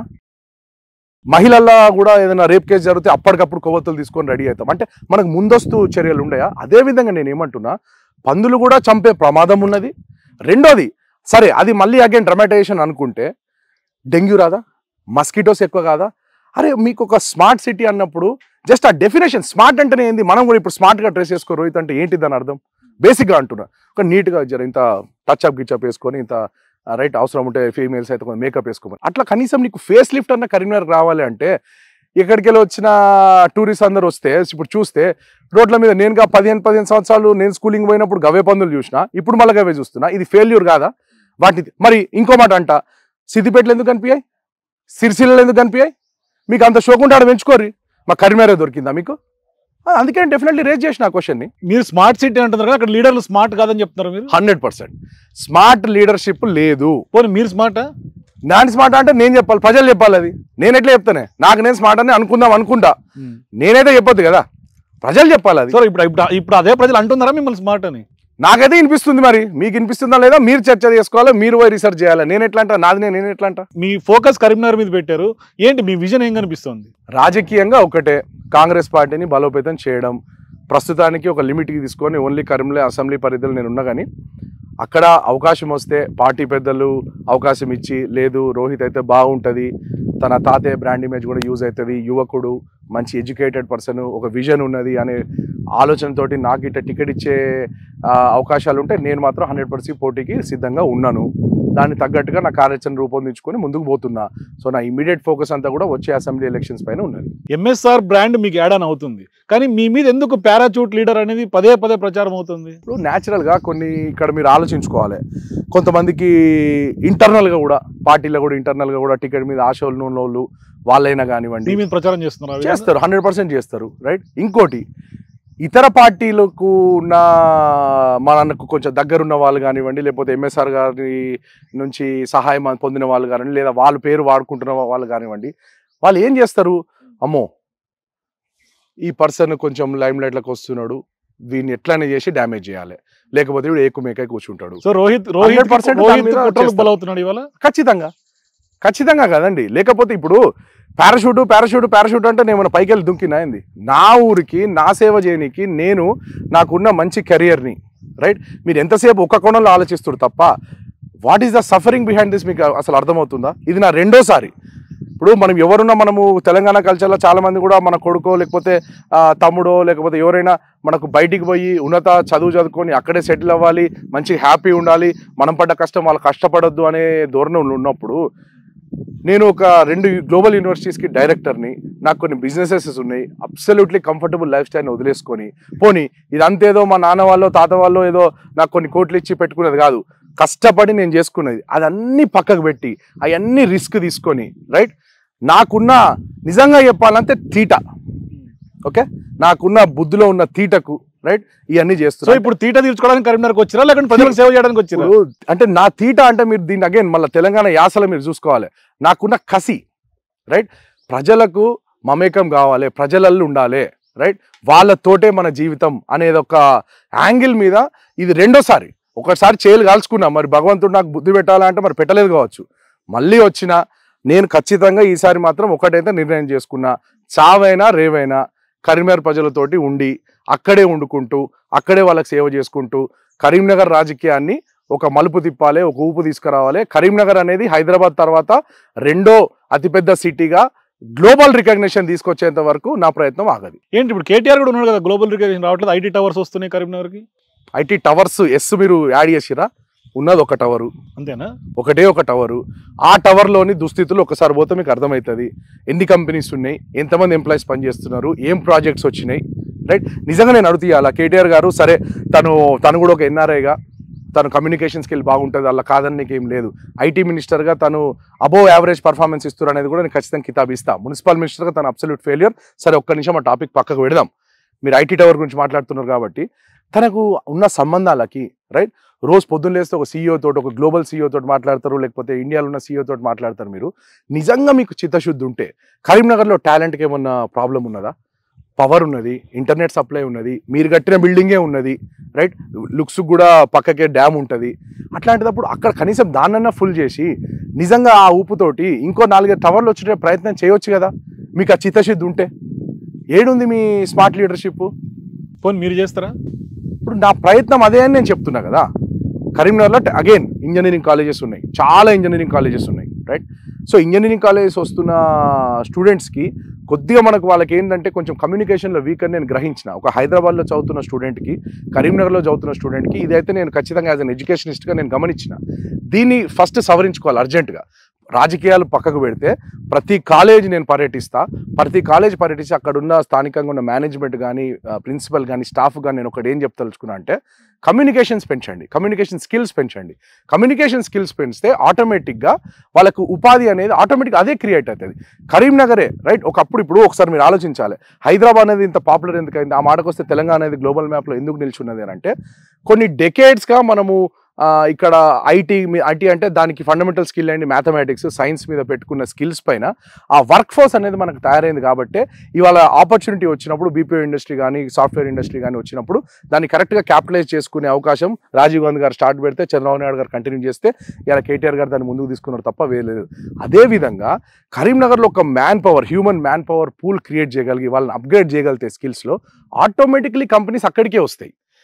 S2: మహిళల్లో కూడా ఏదైనా రేప్ కేసు జరిగితే అప్పటికప్పుడు కొవ్వొత్తులు తీసుకొని రెడీ అవుతాం. అంటే మనకు ముందస్తు చర్యలు ఉండయా? అదేవిధంగా నేను ఏమంటున్నా, పందులు కూడా చంపే ప్రమాదం ఉన్నది. రెండోది, సరే అది మళ్ళీ అగైన్ డ్రమాటైజేషన్ అనుకుంటే డెంగ్యూ రాదా? మస్కిటోస్ ఎక్కువ కాదా? అరే మీకు ఒక స్మార్ట్ సిటీ అన్నప్పుడు జస్ట్ ఆ డెఫినేషన్, స్మార్ట్ అంటేనే ఏంది? మనం కూడా ఇప్పుడు స్మార్ట్గా డ్రెస్ వేసుకో రోహిత్ అంటే ఏంటి దాని అర్థం? బేసిక్గా అంటున్నా, ఒక నీట్గా జర ఇంత టచ్అప్ గిచ్అప్ వేసుకొని, ఇంత రైట్, అవసరం ఉంటే ఫీమేల్స్ అయితే కొంచెం మేకప్ వేసుకోమని, అట్లా కనీసం నీకు ఫేస్ లిఫ్ట్ అన్న కరీంనగర్ రావాలి అంటే ఎక్కడికి వెళ్ళి వచ్చిన టూరిస్ట్ అందరు వస్తే ఇప్పుడు చూస్తే రోడ్ల మీద నేనుగా పదిహేను పదిహేను సంవత్సరాలు నేను స్కూలింగ్ పోయినప్పుడు గవే పందులు చూసినా, ఇప్పుడు మళ్ళీ గవే చూస్తున్నా. ఇది ఫెయిల్యూర్ కాదా? వాటి మరి ఇంకో మాట అంట, సిద్దిపేటలు ఎందుకు కనిపించాయి, సిరిసిల్లలు ఎందుకు కనిపించాయి? మీకు అంత షోకుంటే ఆడ పెంచుకోర్రి, మా కరీంనగర్ దొరికిందా మీకు? అందుకే డెఫినెట్లీ రేజ్ చేసిన ఆ క్వశ్చన్ని.
S1: మీరు స్మార్ట్ సిటీ అంటున్నారు కదా, అక్కడ లీడర్లు స్మార్ట్ కాదని చెప్తున్నారు మీరు.
S2: హండ్రెడ్ పర్సెంట్ స్మార్ట్ లీడర్షిప్ లేదు.
S1: పోనీ మీరు స్మార్టా?
S2: నాన్ స్మార్ట్ అంటే నేను చెప్పాలి, ప్రజలు చెప్పాలి. అది నేను ఎట్లా చెప్తానే? నాకు నేను స్మార్ట్ అని అనుకుందాం అనుకుంటా, నేనైతే చెప్పొద్దు కదా, ప్రజలు చెప్పాలి అది.
S1: సో ఇప్పుడు ఇప్పుడు అదే ప్రజలు అంటున్నారా మిమ్మల్ని స్మార్ట్ అని?
S2: నాకైతే వినిపిస్తుంది. మరి మీకు వినిపిస్తుందా లేదా మీరు చర్చ చేసుకోవాలి, మీరు పోయి రీసెర్చ్ చేయాలి. నేను ఎట్లా అంటా, నాది నేను ఎట్లా అంటా?
S1: మీ ఫోకస్ కరీంనగర్ మీద పెట్టారు, ఏంటి మీ విజన్ ఏం కనిపిస్తుంది?
S2: రాజకీయంగా ఒకటే, కాంగ్రెస్ పార్టీని బలోపేతం చేయడం. ప్రస్తుతానికి ఒక లిమిట్కి తీసుకొని ఓన్లీ కరీంనగర్ అసెంబ్లీ పరిధిలో నేను ఉన్నా, కానీ అక్కడ అవకాశం వస్తే పార్టీ పెద్దలు అవకాశం ఇచ్చి, లేదు రోహిత్ అయితే బాగుంటుంది, తన తాతయ్య బ్రాండ్ ఇమేజ్ కూడా యూజ్ అవుతుంది, యువకుడు, మంచి ఎడ్యుకేటెడ్ పర్సన్, ఒక విజన్ ఉన్నది అనే ఆలోచనతోటి నాకు ఇట్లా టికెట్ ఇచ్చే అవకాశాలు ఉంటే నేను మాత్రం హండ్రెడ్ పర్సెంట్ పోటీకి సిద్ధంగా ఉన్నాను. దానికి తగ్గట్టుగా నా కార్యాచరణ రూపొందించుకొని ముందుకు పోతున్నా. సో నా ఇమీడియట్ ఫోకస్ అంతా కూడా వచ్చే అసెంబ్లీ ఎలక్షన్స్ పైన ఉన్నది.
S1: ఎంఎస్ఆర్ బ్రాండ్ మీకు యాడ్ ఆన్ అవుతుంది, కానీ మీ మీద ఎందుకు పారాచూట్ లీడర్ అనేది పదే పదే ప్రచారం అవుతుంది?
S2: ఇప్పుడు న్యాచురల్గా కొన్ని ఇక్కడ మీరు ఆలోచించుకోవాలి. కొంతమందికి ఇంటర్నల్గా కూడా పార్టీలో కూడా ఇంటర్నల్గా కూడా టికెట్ మీద ఆశ ఉన్న వాళ్ళు వాళ్ళైనా కానివ్వండి
S1: మీ మీద ప్రచారం చేస్తున్నారు
S2: చేస్తారు, హండ్రెడ్ పర్సెంట్ చేస్తారు, రైట్. ఇంకోటి ఇతర పార్టీలకు ఉన్న మనకు కొంచెం దగ్గరున్న వాళ్ళు కానివ్వండి, లేకపోతే ఎంఎస్ఆర్ గారి నుంచి సహాయం పొందిన వాళ్ళు కానివ్వండి, లేదా వాళ్ళ పేరు వాడుకుంటున్న వాళ్ళు కానివ్వండి, వాళ్ళు ఏం చేస్తారు, అమ్మో ఈ పర్సన్ కొంచెం లైమ్ లైట్లకు వస్తున్నాడు, వీడిని ఎట్లనే చేసి డ్యామేజ్ చేయాలి, లేకపోతే వీడు ఏకుమేకై కూర్చుంటాడు.
S1: సో రోహిత్ రోహిత్ బలవుతున్నాడు ఇవాళ.
S2: ఖచ్చితంగా ఖచ్చితంగా కదండి. లేకపోతే ఇప్పుడు పారాషూట్ పారాషూట్ పారాషూట్ అంటే నేను పైకి వెళ్ళి దుంకినా ఏంది? నా ఊరికి నా సేవ చేయడానికి నేను నాకున్న మంచి కెరియర్ని, రైట్. మీరు ఎంతసేపు ఒక్క కోణంలో ఆలోచిస్తారు తప్ప what is the suffering behind this మీకు అసలు అర్థమవుతుందా? ఇది నా రెండోసారి. ఇప్పుడు మనం ఎవరున్నా మనము తెలంగాణ కల్చర్లో చాలామంది కూడా మన కొడుకో లేకపోతే తమ్ముడో లేకపోతే ఎవరైనా మనకు బయటికి పోయి ఉన్నత చదువు చదువుకొని అక్కడే సెటిల్ అవ్వాలి, మంచి హ్యాపీ ఉండాలి, మనం పడ్డ కష్టం వాళ్ళు కష్టపడొద్దు అనే ధోరణి ఉన్నప్పుడు, నేను ఒక రెండు గ్లోబల్ యూనివర్సిటీస్కి డైరెక్టర్ని, నాకు కొన్ని బిజినెసెస్ ఉన్నాయి, అబ్సల్యూట్లీ కంఫర్టబుల్ లైఫ్ స్టైల్ని వదిలేసుకొని పోనీ ఇదంతేదో మా నాన్న వాళ్ళు తాత వాళ్ళు ఏదో నాకు కొన్ని కోట్లు ఇచ్చి పెట్టుకునేది కాదు, కష్టపడి నేను చేసుకునేది. అదన్నీ పక్కకు పెట్టి అవన్నీ రిస్క్ తీసుకొని, రైట్. నాకున్న నిజంగా చెప్పాలంటే తీట, ఓకే, నాకున్న బుద్ధిలో ఉన్న తీటకు, రైట్, ఇవన్నీ చేస్తున్నా.
S1: సో ఇప్పుడు తీట తీర్చుకోవడానికి కరీంనగర్కి వచ్చిరా లేకుంటే ప్రజలకు సేవ చేయడానికి వచ్చిరా?
S2: అంటే నా తీట అంటే మీరు దీన్ని అగైన్ మళ్ళీ తెలంగాణ యాసలో మీరు చూసుకోవాలి. నాకున్న కసి, రైట్, ప్రజలకు మమేకం కావాలి, ప్రజలల్లో ఉండాలి, రైట్, వాళ్ళతోటే మన జీవితం అనేది ఒక యాంగిల్ మీద ఇది రెండోసారి. ఒకసారి చేలు కాల్చుకున్నా, మరి భగవంతుడు నాకు బుద్ధి పెట్టాలంటే మరి పెట్టలేదు కావచ్చు, మళ్ళీ వచ్చిన నేను ఖచ్చితంగా ఈసారి మాత్రం ఒకటైతే నిర్ణయం చేసుకున్నా, చావైనా రేవైనా కరీంనగర్ ప్రజలతోటి ఉండి అక్కడే వండుకుంటూ అక్కడే వాళ్ళకి సేవ చేసుకుంటూ కరీంనగర్ రాజకీయాన్ని ఒక మలుపు తిప్పాలి, ఒక ఊపు తీసుకురావాలి. కరీంనగర్ అనేది హైదరాబాద్ తర్వాత రెండో అతిపెద్ద సిటీగా గ్లోబల్ రికగ్నిషన్ తీసుకొచ్చేంత వరకు నా ప్రయత్నం ఆగదు.
S1: ఏంటి ఇప్పుడు కేటీఆర్ కూడా ఉన్నాడు కదా, గ్లోబల్ రికగ్నిషన్ రావట్లేదు, ఐటీ టవర్స్ వస్తున్నాయి కరీంనగర్కి.
S2: ఐటీ టవర్స్ ఎస్ మీరు యాడ్ చేసిరా, ఉన్నది ఒక టవరు,
S1: అంతేనా, ఒకటే
S2: ఒక టవరు. ఆ టవర్లోని దుస్థితులు ఒకసారి పోతే మీకు అర్థమవుతుంది. ఎన్ని కంపెనీస్ ఉన్నాయి, ఎంతమంది ఎంప్లాయీస్ పనిచేస్తున్నారు, ఏం ప్రాజెక్ట్స్ వచ్చినాయి, రైట్. నిజంగా నేను అడుగుతాయాల కేటీఆర్ గారు, సరే తను తను కూడా ఒక ఎన్ఆర్ఐగా తను కమ్యూనికేషన్ స్కిల్ బాగుంటుంది, అలా కాదని నీకు ఏం లేదు. ఐటీ మినిస్టర్గా తను అబోవ్ యావరేజ్ పర్ఫార్మెన్స్ ఇస్తారు అనేది కూడా నేను ఖచ్చితంగా కితాబ్ ఇస్తాను. మున్సిపల్ మినిస్టర్గా తను అబ్సల్యూట్ ఫెయిల్యూర్. సరే ఒక్క నిమిషం ఆ టాపిక్ పక్కకు పెడదాం. మీరు ఐటీ టవర్ గురించి మాట్లాడుతున్నారు కాబట్టి తనకు ఉన్న సంబంధాలకి, రైట్, రోజు పొద్దున్న లేస్తే ఒక సీఈఓ తోటి, ఒక గ్లోబల్ సీఈఓ తోటి మాట్లాడతారు, లేకపోతే ఇండియాలో ఉన్న సీఈఓ తోటి మాట్లాడతారు. మీరు నిజంగా మీకు చిత్తశుద్ధి ఉంటే కరీంనగర్లో టాలెంట్కి ఏమన్నా ప్రాబ్లం ఉన్నదా? పవర్ ఉన్నది, ఇంటర్నెట్ సప్లై ఉన్నది, మీరు కట్టిన బిల్డింగే ఉన్నది, రైట్, లుక్స్ కూడా పక్కకే డ్యామ్ ఉంటుంది. అట్లాంటిదప్పుడు అక్కడ కనీసం దాన్నన్నా ఫుల్ చేసి నిజంగా ఆ ఊపుతోటి ఇంకో నాలుగైదు టవర్లు వచ్చే ప్రయత్నం చేయొచ్చు కదా, మీకు ఆ చిత్తశుద్ధి ఉంటే. ఏడుంది మీ స్మార్ట్ లీడర్షిప్?
S1: పోనీ మీరు చేస్తారా?
S2: ఇప్పుడు నా ప్రయత్నం అదే అని నేను చెప్తున్నా కదా. కరీంనగర్లో అగైన్ ఇంజనీరింగ్ కాలేజెస్ ఉన్నాయి, చాలా ఇంజనీరింగ్ కాలేజెస్ ఉన్నాయి, రైట్. సో ఇంజనీరింగ్ కాలేజెస్ వస్తున్న స్టూడెంట్స్కి కొద్దిగా మనకు వాళ్ళకి ఏంటంటే కొంచెం కమ్యూనికేషన్లో వీక్ అని నేను గ్రహించిన. ఒక హైదరాబాద్లో చదువుతున్న స్టూడెంట్కి, కరీంనగర్లో చదువుతున్న స్టూడెంట్కి ఇదైతే నేను ఖచ్చితంగా యాజ్ అన్ ఎడ్యుకేషనిస్ట్గా నేను గమనించిన. దీన్ని ఫస్ట్ సవరించుకోవాలి అర్జెంటుగా. రాజకీయాలు పక్కకు పెడితే ప్రతి కాలేజ్ నేను పర్యటిస్తా, ప్రతి కాలేజ్ పర్యటించి అక్కడ ఉన్న స్థానికంగా ఉన్న మేనేజ్మెంట్ కానీ ప్రిన్సిపల్ కానీ స్టాఫ్ కానీ నేను ఒకటి ఏం చెప్తలుచుకున్నా అంటే కమ్యూనికేషన్స్ పెంచండి, కమ్యూనికేషన్ స్కిల్స్ పెంచండి. కమ్యూనికేషన్ స్కిల్స్ పెంచితే ఆటోమేటిక్గా వాళ్ళకు ఉపాధి అనేది ఆటోమేటిక్గా అదే క్రియేట్ అవుతుంది. కరీంనగరే, రైట్, ఒకప్పుడు ఇప్పుడు ఒకసారి మీరు ఆలోచించాలి, హైదరాబాద్ అనేది ఇంత పాపులర్ ఎందుకైంది? ఆ మాటకు వస్తే తెలంగాణ అనేది గ్లోబల్ మ్యాప్లో ఎందుకు నిల్చున్నది అని అంటే కొన్ని డెకేడ్స్గా మనము ఇక్కడ ఐటీ ఐటీ అంటే దానికి ఫండమెంటల్ స్కిల్ అండి, మ్యాథమెటిక్స్ సైన్స్ మీద పెట్టుకున్న స్కిల్స్ పైన ఆ వర్క్ ఫోర్స్ అనేది మనకు తయారైంది. కాబట్టి ఇవాళ ఆపర్చునిటీ వచ్చినప్పుడు బీపీఓ ఇండస్ట్రీ కానీ సాఫ్ట్వేర్ ఇండస్ట్రీ కానీ వచ్చినప్పుడు దాన్ని కరెక్ట్గా క్యాపిటలైజ్ చేసుకునే అవకాశం రాజీవ్ గాంధీ గారు స్టార్ట్ పెడితే చంద్రబాబు నాయుడు గారు కంటిన్యూ చేస్తే ఇలా కేటీఆర్ గారు దాన్ని ముందుకు తీసుకున్నారు తప్ప వేయలేదు. అదేవిధంగా కరీంనగర్లో ఒక man power, human man power pool create చేయగలిగి వాళ్ళని అప్గ్రేడ్ చేయగలిగితే స్కిల్స్లో ఆటోమేటిక్లీ కంపెనీస్ అక్కడికే వస్తాయి.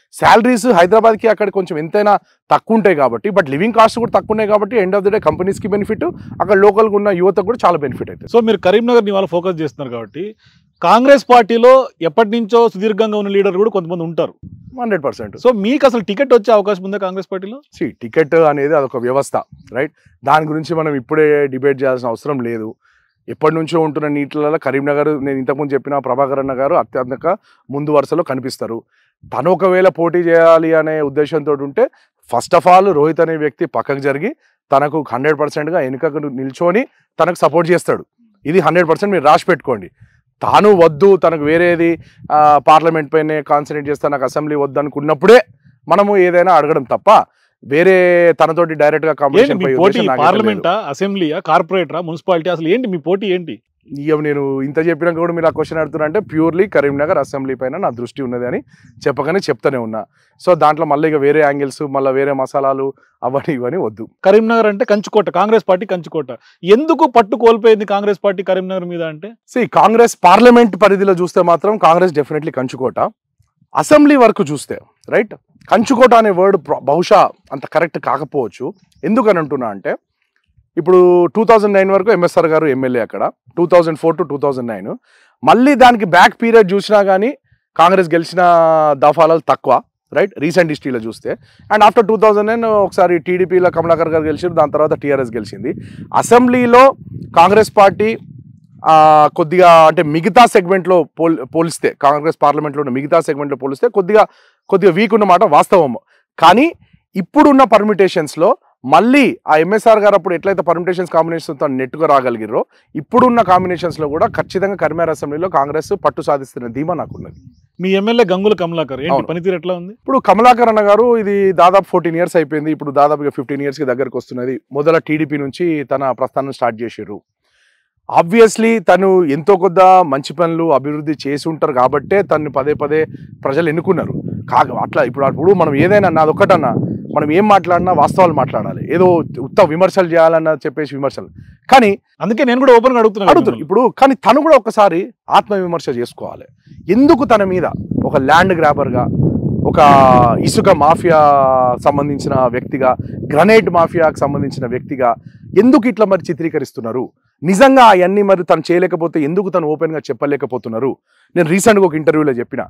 S2: శాలరీస్ హైదరాబాద్కి అక్కడ కొంచెం ఎంతైనా తక్కువ ఉంటాయి కాబట్టి, బట్ లివింగ్ కాస్ట్ కూడా తక్కువ ఉన్నాయి కాబట్టి ఎండ్ ఆఫ్ ది డే కంపెనీస్కి బెనిఫిట్, అక్కడ లోకల్గా ఉన్న యువతకు కూడా చాలా బెనిఫిట్ అవుతుంది.
S1: సో మీరు కరీంనగర్ని ఇవాళ ఫోకస్ చేస్తున్నారు కాబట్టి కాంగ్రెస్ పార్టీలో ఎప్పటి నుంచో సుదీర్ఘంగా ఉన్న లీడర్ కూడా కొంతమంది ఉంటారు
S2: హండ్రెడ్ పర్సెంట్.
S1: సో మీకు అసలు టికెట్ వచ్చే అవకాశం ఉందా కాంగ్రెస్ పార్టీలో?
S2: సి టికెట్ అనేది అదొక వ్యవస్థ, రైట్? దాని గురించి మనం ఇప్పుడే డిబేట్ చేయాల్సిన అవసరం లేదు. ఎప్పటి నుంచో ఉంటున్న నీటిలలో కరీంనగర్, నేను ఇంతకుముందు చెప్పిన ప్రభాకర్ అన్న గారు అత్యంత ముందు వరుసలో కనిపిస్తారు. తను ఒకవేళ పోటీ చేయాలి అనే ఉద్దేశంతో ఉంటే ఫస్ట్ ఆఫ్ ఆల్ రోహిత్ అనే వ్యక్తి పక్కకు జరిగి తనకు హండ్రెడ్ పర్సెంట్గా వెనుకకు నిల్చొని తనకు సపోర్ట్ చేస్తాడు. ఇది హండ్రెడ్ పర్సెంట్ మీరు రాసి పెట్టుకోండి. తాను వద్దు, తనకు వేరేది పార్లమెంట్ పైనే కాన్సన్ట్రేట్ చేస్తా, నాకు అసెంబ్లీ వద్దు అనుకున్నప్పుడే మనము ఏదైనా అడగడం తప్ప వేరే తనతోటి డైరెక్ట్ గా కాంపిటీషన్
S1: పార్లమెంటా, అసెంబ్లీయా, కార్పొరేటరా, మున్సిపాలిటీ, అసలు ఏంటి మీ పోటీ ఏంటి?
S2: ఇక నేను ఇంత చెప్పినా కూడా మీరు ఆ క్వశ్చన్ అడుగుతున్నా అంటే ప్యూర్లీ కరీంనగర్ అసెంబ్లీ పైన నా దృష్టి ఉన్నది అని చెప్పగానే చెప్తానే ఉన్నా. సో దాంట్లో మళ్ళీ ఇక వేరే యాంగిల్స్, మళ్ళీ వేరే మసాలాలు అవన్నీ ఇవన్నీ వద్దు.
S1: కరీంనగర్ అంటే కంచుకోట, కాంగ్రెస్ పార్టీ కంచుకోట. ఎందుకు పట్టు కోల్పోయింది కాంగ్రెస్ పార్టీ కరీంనగర్ మీద అంటే?
S2: సి కాంగ్రెస్ పార్లమెంట్ పరిధిలో చూస్తే మాత్రం కాంగ్రెస్ డెఫినెట్లీ కంచుకోట. అసెంబ్లీ వరకు చూస్తే రైట్, కంచుకోట అనే వర్డ్ బహుశా అంత కరెక్ట్ కాకపోవచ్చు. ఎందుకని అంటున్నా అంటే ఇప్పుడు టూ థౌజండ్ నైన్ వరకు ఎంఎస్ఆర్ గారు ఎమ్మెల్యే అక్కడ, two thousand four to two thousand nine మళ్ళీ దానికి బ్యాక్ పీరియడ్ చూసినా కానీ కాంగ్రెస్ గెలిచిన దఫాలు తక్కువ, రైట్? రీసెంట్ హిస్టరీలో చూస్తే. And after two thousand nine ఒకసారి టీడీపీలో కమలాకర్ గారు గెలిచారు, దాని తర్వాత టీఆర్ఎస్ గెలిచింది. అసెంబ్లీలో కాంగ్రెస్ పార్టీ కొద్దిగా అంటే మిగతా సెగ్మెంట్లో పోల్ పోలిస్తే కాంగ్రెస్ పార్లమెంట్లో ఉన్న మిగతా సెగ్మెంట్లో పోలిస్తే కొద్దిగా కొద్దిగా వీక్ ఉన్నమాట వాస్తవం. కానీ ఇప్పుడున్న పర్మిటేషన్స్లో మళ్ళీ ఆ ఎంఎస్ఆర్ గారు అప్పుడు ఎట్లయితే పర్మిటేషన్స్ కాంబినేషన్తో నెట్టుగా రాగలిగిరో ఇప్పుడున్న కాంబినేషన్స్లో కూడా ఖచ్చితంగా కరీంనగర్ అసెంబ్లీలో కాంగ్రెస్ పట్టు సాధిస్తున్న ధీమా నాకున్నది.
S1: మీ ఎమ్మెల్యే గంగుల కమలాకర్ పనితీరు ఎట్లా ఉంది?
S2: ఇప్పుడు కమలాకర్ అన్న గారు ఇది దాదాపు ఫోర్టీన్ ఇయర్స్ అయిపోయింది, ఇప్పుడు దాదాపుగా ఫిఫ్టీన్ ఇయర్స్కి దగ్గరకు వస్తున్నది. మొదల టీడీపీ నుంచి తన ప్రస్థానం స్టార్ట్ చేసారు. ఆబ్వియస్లీ తను ఎంతో కొద్ద మంచి పనులు అభివృద్ధి చేసి ఉంటారు కాబట్టే తను పదే పదే ప్రజలు ఎన్నుకున్నారు. కా అట్లా ఇప్పుడు అప్పుడు మనం ఏదైనా నాది ఒక్కటన్నా మనం ఏం మాట్లాడినా వాస్తవాలు మాట్లాడాలి, ఏదో ఉత్త విమర్శలు చేయాలన్న చెప్పేసి విమర్శలు. కానీ
S1: అందుకే నేను కూడా ఓపెన్గా అడుగుతున్నాను
S2: అడుగుతున్నాను ఇప్పుడు. కానీ తను కూడా ఒకసారి ఆత్మవిమర్శ చేసుకోవాలి. ఎందుకు తన మీద ఒక ల్యాండ్ గ్రాబర్గా, ఒక ఇసుక మాఫియా సంబంధించిన వ్యక్తిగా, గ్రనైట్ మాఫియాకు సంబంధించిన వ్యక్తిగా ఎందుకు ఇట్లా మరి చిత్రీకరిస్తున్నారు? నిజంగా అవన్నీ మరి తను చేయలేకపోతే ఎందుకు తను ఓపెన్గా చెప్పలేకపోతున్నారు? నేను రీసెంట్గా ఒక ఇంటర్వ్యూలో చెప్పిన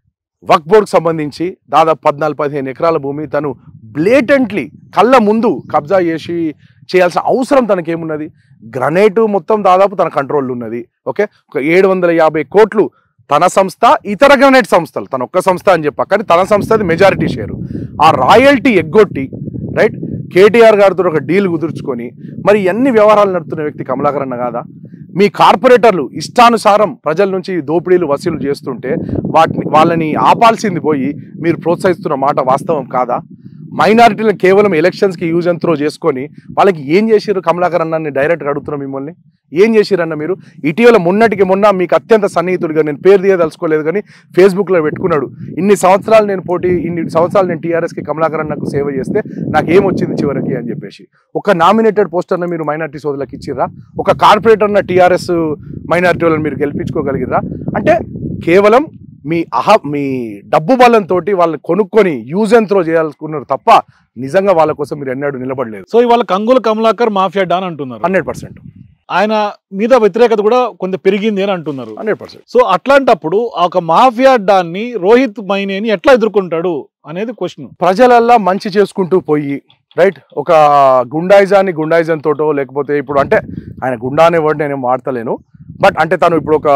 S2: వక్ఫ్ బోర్డుకు సంబంధించి దాదాపు పద్నాలుగు పదిహేను ఎకరాల భూమి తను బ్లేటెంట్లీ కళ్ళ ముందు కబ్జా చేసి చేయాల్సిన అవసరం తనకేమున్నది? గ్రనైట్ మొత్తం దాదాపు తన కంట్రోల్లో ఉన్నది. ఓకే, ఒక ఏడు వందల యాభై కోట్లు తన సంస్థ, ఇతర గ్రనైట్ సంస్థలు, తన ఒక్క సంస్థ అని చెప్ప కానీ తన సంస్థది మెజారిటీ షేరు. ఆ రాయల్టీ ఎగ్గొట్టి రైట్ కేటీఆర్ గారితో ఒక డీల్ కుదుర్చుకొని మరి ఎన్ని వ్యవహారాలు నడుపుతున్న వ్యక్తి కమలాకర్ అన్న కాదా? మీ కార్పొరేటర్లు ఇష్టానుసారం ప్రజల నుంచి దోపిడీలు వసూలు చేస్తుంటే వాటిని వాళ్ళని ఆపాల్సింది పోయి మీరు ప్రోత్సహిస్తున్న మాట వాస్తవం కాదా? మైనారిటీలను కేవలం ఎలక్షన్స్కి యూజ్ అండ్ త్రో చేసుకొని వాళ్ళకి ఏం చేసిర్రు? కమలాకర్ అన్నని డైరెక్ట్గా అడుగుతున్నాం మిమ్మల్ని, ఏం చేసిరన్న మీరు? ఇటీవల మొన్నటికి మొన్న మీకు అత్యంత సన్నిహితుడిగా, నేను పేరు తీయదలుచుకోలేదు కానీ ఫేస్బుక్లో పెట్టుకున్నాడు, ఇన్ని సంవత్సరాలు నేను పోటీ ఇన్ని సంవత్సరాలు నేను టీఆర్ఎస్కి కమలాకర్ అన్నకు సేవ చేస్తే నాకు ఏమొచ్చింది చివరికి అని చెప్పేసి. ఒక నామినేటెడ్ పోస్టర్న మీరు మైనారిటీ సోదరులకు ఇచ్చిర్రా? ఒక కార్పొరేటర్న టీఆర్ఎస్ మైనారిటీ వాళ్ళని మీరు గెలిపించుకోగలిగిర్రా? అంటే కేవలం మీ అహ మీ డబ్బు బలంతో వాళ్ళని కొనుక్కొని యూజ్ అండ్ త్రో చేయాలనుకున్నారు తప్ప నిజంగా వాళ్ళ కోసం మీరు ఎన్నడూ నిలబడలేదు.
S1: సో ఇవాళ గంగుల కమలాకర్ మాఫియా డాన్ అంటున్నారు.
S2: హండ్రెడ్ పర్సెంట్
S1: ఆయన మీద వ్యతిరేకత కూడా కొంత పెరిగింది అని అంటున్నారు.
S2: హండ్రెడ్ పర్సెంట్
S1: సో అట్లాంటప్పుడు ఒక మాఫియా డాన్ని రోహిత్ మైనేని ఎట్లా ఎదుర్కొంటాడు అనేది క్వశ్చన్.
S2: ప్రజలల్లా మంచి చేసుకుంటూ పోయి రైట్ ఒక గుండాయిజాన్ని గుండాయిజం తోటో లేకపోతే ఇప్పుడు అంటే ఆయన గుండా అనే వర్డ్ నేను వాడతలేను, బట్ అంటే తను ఇప్పుడు ఒక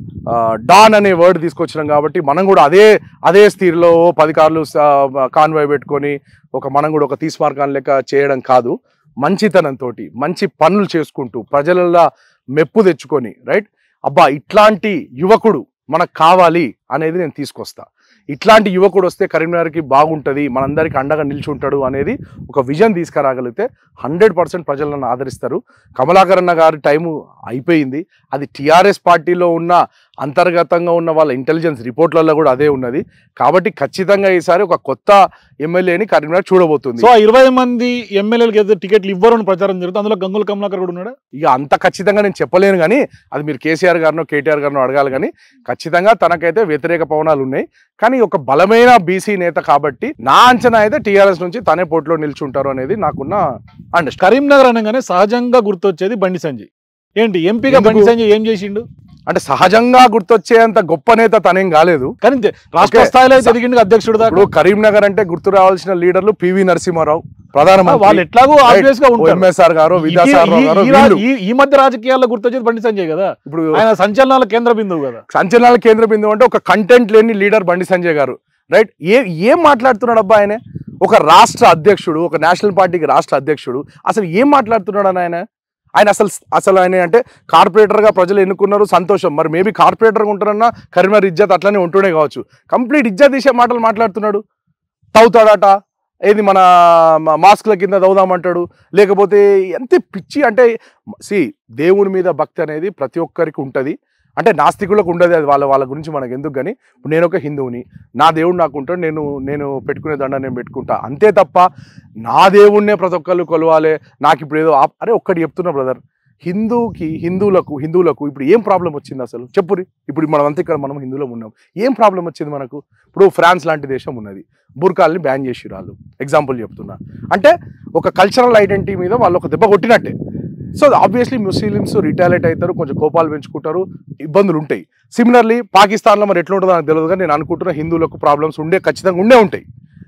S2: డాన్ అనే వర్డ్ తీసుకొచ్చినాం కాబట్టి మనం కూడా అదే అదే స్థితిలో పది కార్లు కాన్వాయ్ పెట్టుకొని ఒక మనం కూడా ఒక తీస్మార్కాన్ లెక్క చేయడం కాదు. మంచితనంతో మంచి పనులు చేసుకుంటూ ప్రజలల్లో మెప్పు తెచ్చుకొని రైట్ అబ్బా ఇట్లాంటి యువకుడు మనకు కావాలి అనేది నేను తీసుకొస్తా. ఇట్లాంటి యువకుడు వస్తే కరీంనగర్కి బాగుంటుంది, మనందరికీ అండగా నిల్చుంటాడు అనేది ఒక విజన్ తీసుకురాగలిగితే హండ్రెడ్ పర్సెంట్ ప్రజలు నన్ను ఆదరిస్తారు. కమలాకర్ అన్న గారి టైము అయిపోయింది. అది టీఆర్ఎస్ పార్టీలో ఉన్న అంతర్గతంగా ఉన్న వాళ్ళ ఇంటెలిజెన్స్ రిపోర్ట్లలో కూడా అదే ఉన్నది. కాబట్టి ఖచ్చితంగా ఈసారి ఒక కొత్త ఎమ్మెల్యేని కరీంనగర్ చూడబోతుంది.
S1: సో ఇరవై మంది ఎమ్మెల్యేలకు ఏదైతే టికెట్లు ఇవ్వరు అని ప్రచారం జరుగుతుంది, అందులో గంగుల కమలాకర్ కూడా ఉన్నాడు.
S2: ఇక అంత ఖచ్చితంగా నేను చెప్పలేను కానీ అది మీరు కేసీఆర్ గారినో కేటీఆర్ గారినో అడగాలి. కానీ ఖచ్చితంగా తనకైతే వ్యతిరేక పవనాలు ఉన్నాయి. కానీ ఒక బలమైన బీసీ నేత కాబట్టి నా అంచనా అయితే టీఆర్ఎస్ నుంచి తనే పోటీలో నిల్చుంటారు అనేది నాకున్న అండర్స్టాండింగ్.
S1: కరీంనగర్ అనగానే సహజంగా గుర్తొచ్చేది బండి సంజయ్. ఏంటి ఎంపీగా బండి సంజయ్ ఏం చేసిండు?
S2: అంటే సహజంగా గుర్తొచ్చేంత గొప్ప నేత తనేం కాలేదు,
S1: కానీ రాష్ట్ర స్థాయిలో జరిగింది అధ్యక్షుడు దాకా.
S2: ఇప్పుడు కరీంనగర్ అంటే గుర్తు రావాల్సిన లీడర్లు పివి నరసింహారావు ప్రధానమంత్రి,
S1: వాళ్ళు ఎట్లాగో ఆబ్వియస్ గా ఉంటారు.
S2: ఎంఎస్ఆర్ గారు, విద్యాసాగర్ గారు, వీళ్ళు.
S1: ఈ- ఈ మధ్య రాజకీయాల్లో గుర్తొచ్చేది బండి సంజయ్ కదా.
S2: ఇప్పుడు
S1: ఆయన సంచలనాల కేంద్ర బిందువు కదా.
S2: సంచలనాల కేంద్ర బిందువు అంటే ఒక కంటెంట్ లేని లీడర్ బండి సంజయ్ గారు, రైట్? ఏ ఏం మాట్లాడుతున్నాడు అబ్బా ఆయన? ఒక రాష్ట్ర అధ్యక్షుడు, ఒక నేషనల్ పార్టీకి రాష్ట్ర అధ్యక్షుడు, అసలు ఏం మాట్లాడుతున్నాడు అని ఆయన? ఆయన అసలు అసలు ఆయన అంటే కార్పొరేటర్గా ప్రజలు ఎన్నుకున్నారు, సంతోషం. మరి మేబీ కార్పొరేటర్గా ఉంటారన్నా కరీంనగర్ ఇజ్జత్ అట్లనే ఉంటూనే కావచ్చు. కంప్లీట్ ఇజ్జత్ తీసే మాటలు మాట్లాడుతున్నాడు. తవ్వుతాడట, ఏది మన మాస్క్ల కింద తవ్వుదామంటాడు, లేకపోతే ఎంత పిచ్చి అంటే. సి దేవుని మీద భక్తి అనేది ప్రతి ఒక్కరికి ఉంటుంది, అంటే నాస్తికులకు ఉండదు, అది వాళ్ళ వాళ్ళ గురించి మనకు ఎందుకు. కానీ నేను ఒక హిందువుని, నా దేవుడు నాకు ఉంటాడు, నేను నేను పెట్టుకునే దండ నేను పెట్టుకుంటా, అంతే తప్ప నా దేవుణ్ణే ప్రతి ఒక్కళ్ళు కొలవాలి, నాకు ఇప్పుడు ఏదో అరే ఒక్కటి చెప్తున్నా బ్రదర్, హిందూకి హిందువులకు హిందువులకు ఇప్పుడు ఏం ప్రాబ్లం వచ్చింది అసలు చెప్పురి? ఇప్పుడు మనం అంతా ఇక్కడ మనం హిందువులం ఉన్నాం, ఏం ప్రాబ్లం వచ్చింది మనకు? ఇప్పుడు ఫ్రాన్స్ లాంటి దేశం ఉన్నది, బుర్కాల్ని బ్యాన్ చేసి వాళ్ళు, ఎగ్జాంపుల్ చెప్తున్నా. అంటే ఒక కల్చరల్ ఐడెంటిటీ మీద వాళ్ళు ఒక దెబ్బ కొట్టినట్టే. సో ఆబ్వియస్లీ ముస్లిమ్స్ రిటాలియేట్ అవుతారు, కొంచెం కోపాలు పెంచుకుంటారు, ఇబ్బందులు ఉంటాయి. సిమిలర్లీ పాకిస్తాన్లో మరి ఎట్లా ఉంటుందో నాకు తెలియదు, కానీ నేను అనుకుంటున్న హిందువులకు ప్రాబ్లమ్స్ ఉండే ఖచ్చితంగా ఉండే ఉంటాయి.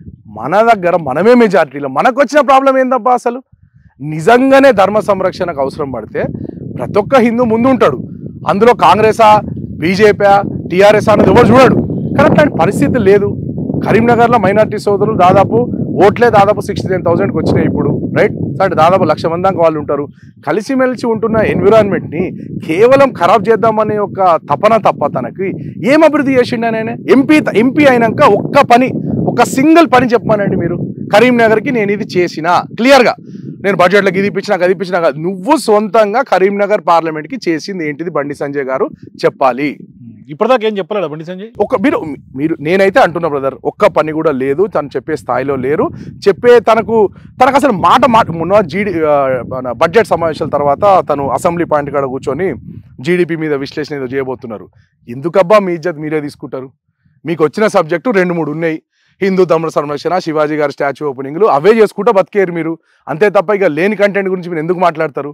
S2: మన దగ్గర మనమే మెజారిటీలో, మనకు వచ్చిన ప్రాబ్లం ఏందబ్బా అసలు? నిజంగానే ధర్మ సంరక్షణకు అవసరం పడితే ప్రతి ఒక్క హిందూ ముందు ఉంటాడు, అందులో కాంగ్రెసా, బీజేపీ, టీఆర్ఎస్ అన్నది ఎవరు చూడాడు. కానీ అట్లాంటి పరిస్థితి లేదు. కరీంనగర్లో మైనార్టీ సోదరులు దాదాపు ఓట్లే దాదాపు సిక్స్టీ నైన్ థౌసండ్కి వచ్చినాయి ఇప్పుడు, రైట్? అంటే దాదాపు లక్ష మంది దాకా వాళ్ళు ఉంటారు. కలిసిమెలిసి ఉంటున్న ఎన్విరాన్మెంట్ని కేవలం ఖరాబ్ చేద్దామనే ఒక తపన తప్ప తనకి ఏం అభివృద్ధి చేసిండు ఆయన? ఎంపీ ఎంపీ అయినాక ఒక్క పని, ఒక సింగిల్ పని చెప్పానండి మీరు, కరీంనగర్కి నేను ఇది చేసిన క్లియర్గా, నేను బడ్జెట్లోకి ఇది ఇప్పించినా అది ఇప్పించినా కాదు, నువ్వు సొంతంగా కరీంనగర్ పార్లమెంట్కి చేసింది ఏంటిది బండి సంజయ్ గారు చెప్పాలి.
S1: ఇప్పటిదాకా ఏం చెప్పలేదా బండి సంజయ్?
S2: ఒక మీరు మీరు నేనైతే అంటున్నా బ్రదర్, ఒక్క పని కూడా లేదు, తను చెప్పే స్థాయిలో లేరు. చెప్పే తనకు తనకు అసలు మాట మాట మొన్న జీడి బడ్జెట్ సమావేశాల తర్వాత తను అసెంబ్లీ పాయింట్ కాడ కూర్చొని జీడిపి మీద విశ్లేషణ ఏదో చేయబోతున్నారు. ఎందుకబ్బా మీ ఇజ్జత్ మీరే తీసుకుంటారు? మీకు వచ్చిన సబ్జెక్టు రెండు మూడు ఉన్నాయి, హిందూ ధర్మ సంరక్షణ, శివాజీ గారి స్టాచ్యూ ఓపెనింగ్లు, అవే చేసుకుంటూ బతికేరు మీరు, అంతే తప్ప ఇక లేని కంటెంట్ గురించి మీరు ఎందుకు మాట్లాడతారు?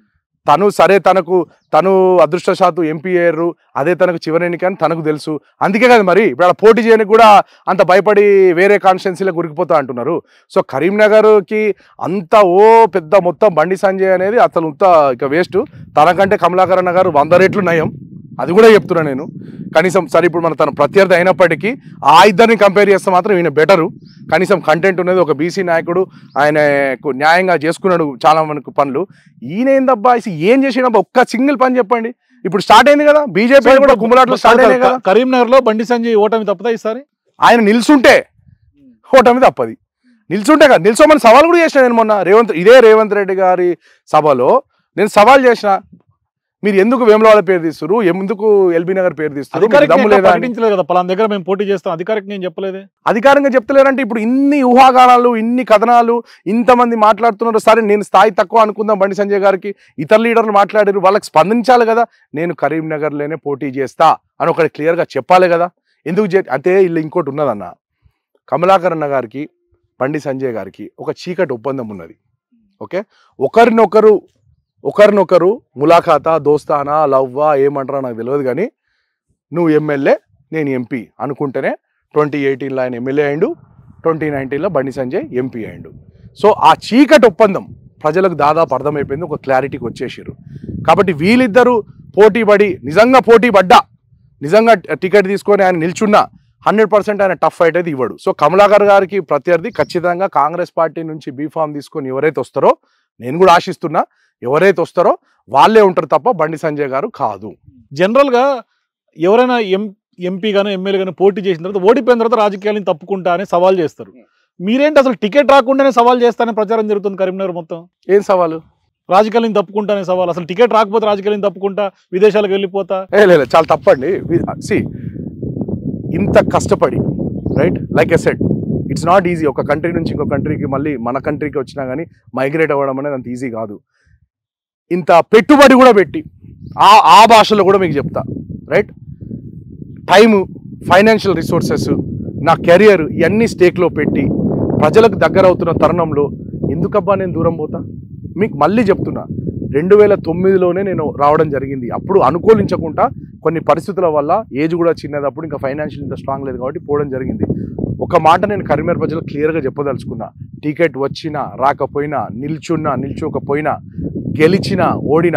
S2: తను సరే తనకు తను అదృష్టశాత్తు ఎంపీ అయ్యారు, అదే తనకు చివరి ఎన్నిక అని తనకు తెలుసు, అందుకే కదా మరి ఇప్పుడు అలా పోటీ చేయడానికి కూడా అంత భయపడి వేరే కాన్స్టిట్యున్సీలో గురికిపోతా అంటున్నారు. సో కరీంనగర్కి అంత ఓ పెద్ద మొత్తం బండి సంజయ్ అనేది అసలు అంత ఇక వేస్ట్. తనకంటే కమలాకర్ అన్న గారు వంద రెట్లు నయం, అది కూడా చెప్తున్నా నేను. కనీసం సరే ఇప్పుడు మన తన ప్రత్యర్థి అయినప్పటికీ ఆ ఇద్దరిని కంపేర్ చేస్తే మాత్రం ఈయన బెటరు. కనీసం కంటెంట్ ఉన్నది, ఒక బీసీ నాయకుడు, ఆయనకు న్యాయంగా చేసుకున్నాడు చాలా మనకు పనులు. ఈయన ఏందబ్బా ఏం చేసినబ్బా? ఒక్క సింగిల్ పని చెప్పండి. ఇప్పుడు స్టార్ట్ అయింది కదా బీజేపీ కూడా కుమ్ములాట్లో స్టార్ట్ అయింది కదా.
S1: కరీంనగర్ లో బండి సంజయ్ ఓటమి తప్పదా ఈసారి?
S2: ఆయన నిల్చుంటే ఓటమి తప్పది. నిల్చుంటే కదా, నిల్చోమని సవాల్ కూడా చేసిన నేను మొన్న రేవంత్ ఇదే రేవంత్ రెడ్డి గారి సభలో నేను సవాల్ చేసిన, మీరు ఎందుకు వేములవాడ పేరు తీస్తారు, ఎందుకు ఎల్బీ నగర్ పేరు తీస్తారు, దమ్ము లేదా?
S1: కదా పలానా దగ్గర మేము పోటీ చేస్తాం, అధికారికి నేను చెప్పలేదే.
S2: అధికారంగా చెప్తలేరంటే ఇప్పుడు ఇన్ని ఊహాగానాలు, ఇన్ని కథనాలు, ఇంతమంది మాట్లాడుతున్నారు. సరే నేను స్థాయి తక్కువ అనుకుందాం బండి సంజయ్ గారికి, ఇతర లీడర్లు మాట్లాడారు, వాళ్ళకి స్పందించాలి కదా. నేను కరీంనగర్లోనే పోటీ చేస్తా అని ఒకటి క్లియర్గా చెప్పాలి కదా. ఎందుకు చే అంటే ఇల్లు ఇంకోటి ఉన్నదన్న, కమలాకర్ అన్న గారికి బండి సంజయ్ గారికి ఒక చీకటి ఒప్పందం ఉన్నది. ఓకే, ఒకరినొకరు ఒకరినొకరు ములాఖాతా, దోస్తానా, లవ్వా ఏమంటారా నాకు తెలియదు, కానీ నువ్వు ఎమ్మెల్యే నేను ఎంపీ అనుకుంటేనే ట్వంటీ ఎయిటీన్లో ఆయన ఎమ్మెల్యే అయిండు, ట్వంటీ నైన్టీన్లో బండి సంజయ్ ఎంపీ అయిండు. సో ఆ చీకటి ఒప్పందం ప్రజలకు దాదాపు అర్థమైపోయింది, ఒక క్లారిటీకి వచ్చేసారు. కాబట్టి వీళ్ళిద్దరూ పోటీ పడి నిజంగా పోటీ పడ్డా, నిజంగా టికెట్ తీసుకొని ఆయన నిల్చున్నా హండ్రెడ్ పర్సెంట్ ఆయన టఫ్ ఫైట్ అయితే ఇవ్వడు. సో కమలాకర్ గారికి ప్రత్యర్థి ఖచ్చితంగా కాంగ్రెస్ పార్టీ నుంచి బీఫామ్ తీసుకొని ఎవరైతే వస్తారో, నేను కూడా ఆశిస్తున్నా ఎవరైతే వస్తారో వాళ్ళే ఉంటారు తప్ప బండి సంజయ్ గారు కాదు.
S1: జనరల్ గా ఎవరైనా ఎం ఎంపీ గాను ఎమ్మెల్యే గాను పోటీ చేసిన తర్వాత ఓడిపోయిన తర్వాత రాజకీయాలను తప్పుకుంటా అని సవాల్ చేస్తారు. మీరేంటి అసలు టికెట్ రాకుండానే సవాల్ చేస్తానని ప్రచారం జరుగుతుంది కరీంనగర్ మొత్తం.
S2: ఏం సవాలు?
S1: రాజకీయాలను తప్పుకుంటానే సవాల్. అసలు టికెట్ రాకపోతే రాజకీయాలను తప్పుకుంటా, విదేశాలకు వెళ్ళిపోతా.
S2: ఏ లేదు, చాలా తప్పండి. సి ఇంత కష్టపడి, right, like I said it's not easy. ఒక కంట్రీ నుంచి ఇంకో కంట్రీకి మళ్ళీ మన కంట్రీకి వచ్చినా కానీ మైగ్రేట్ అవ్వడం అనేది అంత ఈజీ కాదు. ఇంత పెట్టుబడి కూడా పెట్టి ఆ ఆ భాషలో కూడా మీకు చెప్తా, రైట్, టైము ఫైనాన్షియల్ రిసోర్సెస్, నా కెరియర్ ఇవన్నీ స్టేక్లో పెట్టి ప్రజలకు దగ్గర అవుతున్న తరుణంలో ఎందుకబ్బా నేను దూరం పోతా? మీకు మళ్ళీ చెప్తున్నా, రెండు వేల తొమ్మిదిలోనే నేను రావడం జరిగింది. అప్పుడు అనుకూలించకుండా కొన్ని పరిస్థితుల వల్ల ఏజ్ కూడా చిన్నదప్పుడు ఇంకా ఫైనాన్షియల్ ఇంత స్ట్రాంగ్ లేదు కాబట్టి పోవడం జరిగింది. ఒక మాట నేను కరీంనగర్ ప్రజలకు క్లియర్గా చెప్పదలుచుకున్నా, టికెట్ వచ్చినా రాకపోయినా, నిల్చున్నా నిల్చోకపోయినా, గెలిచినా ఓడినా,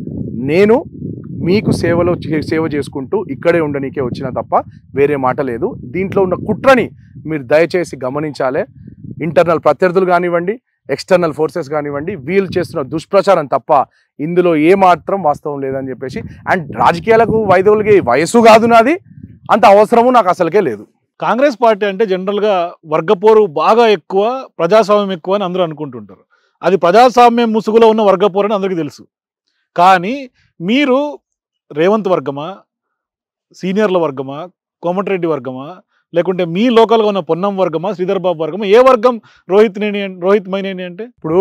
S2: నేను మీకు సేవలో సేవ చేసుకుంటూ ఇక్కడే ఉండనీకే వచ్చినా తప్ప వేరే మాట లేదు. దీంట్లో ఉన్న కుట్రని మీరు దయచేసి గమనించాలి. ఇంటర్నల్ ప్రత్యర్థులు కానివ్వండి, ఎక్స్టర్నల్ ఫోర్సెస్ కానివ్వండి, వీళ్ళు చేస్తున్న దుష్ప్రచారం తప్ప ఇందులో ఏమాత్రం వాస్తవం లేదని చెప్పేసి, అండ్ రాజకీయాలకు వైదవులకి వయసు కాదు నాది, అంత అవసరము నాకు అసలుకే లేదు.
S1: కాంగ్రెస్ పార్టీ అంటే జనరల్గా వర్గపోరు బాగా ఎక్కువ, ప్రజాస్వామ్యం ఎక్కువ అని అందరూ అనుకుంటుంటారు. అది ప్రజాస్వామ్యం ముసుగులో ఉన్న వర్గపోరు అని అందరికీ తెలుసు. కానీ మీరు రేవంత్ వర్గమా, సీనియర్ల వర్గమా, కోమటిరెడ్డి వర్గమా, లేకుంటే మీ లోకల్గా ఉన్న పొన్నం వర్గమా, శ్రీధర్ బాబు వర్గమా, ఏ వర్గం రోహిత్ నేని రోహిత్ మైనేని అంటే?
S2: ఇప్పుడు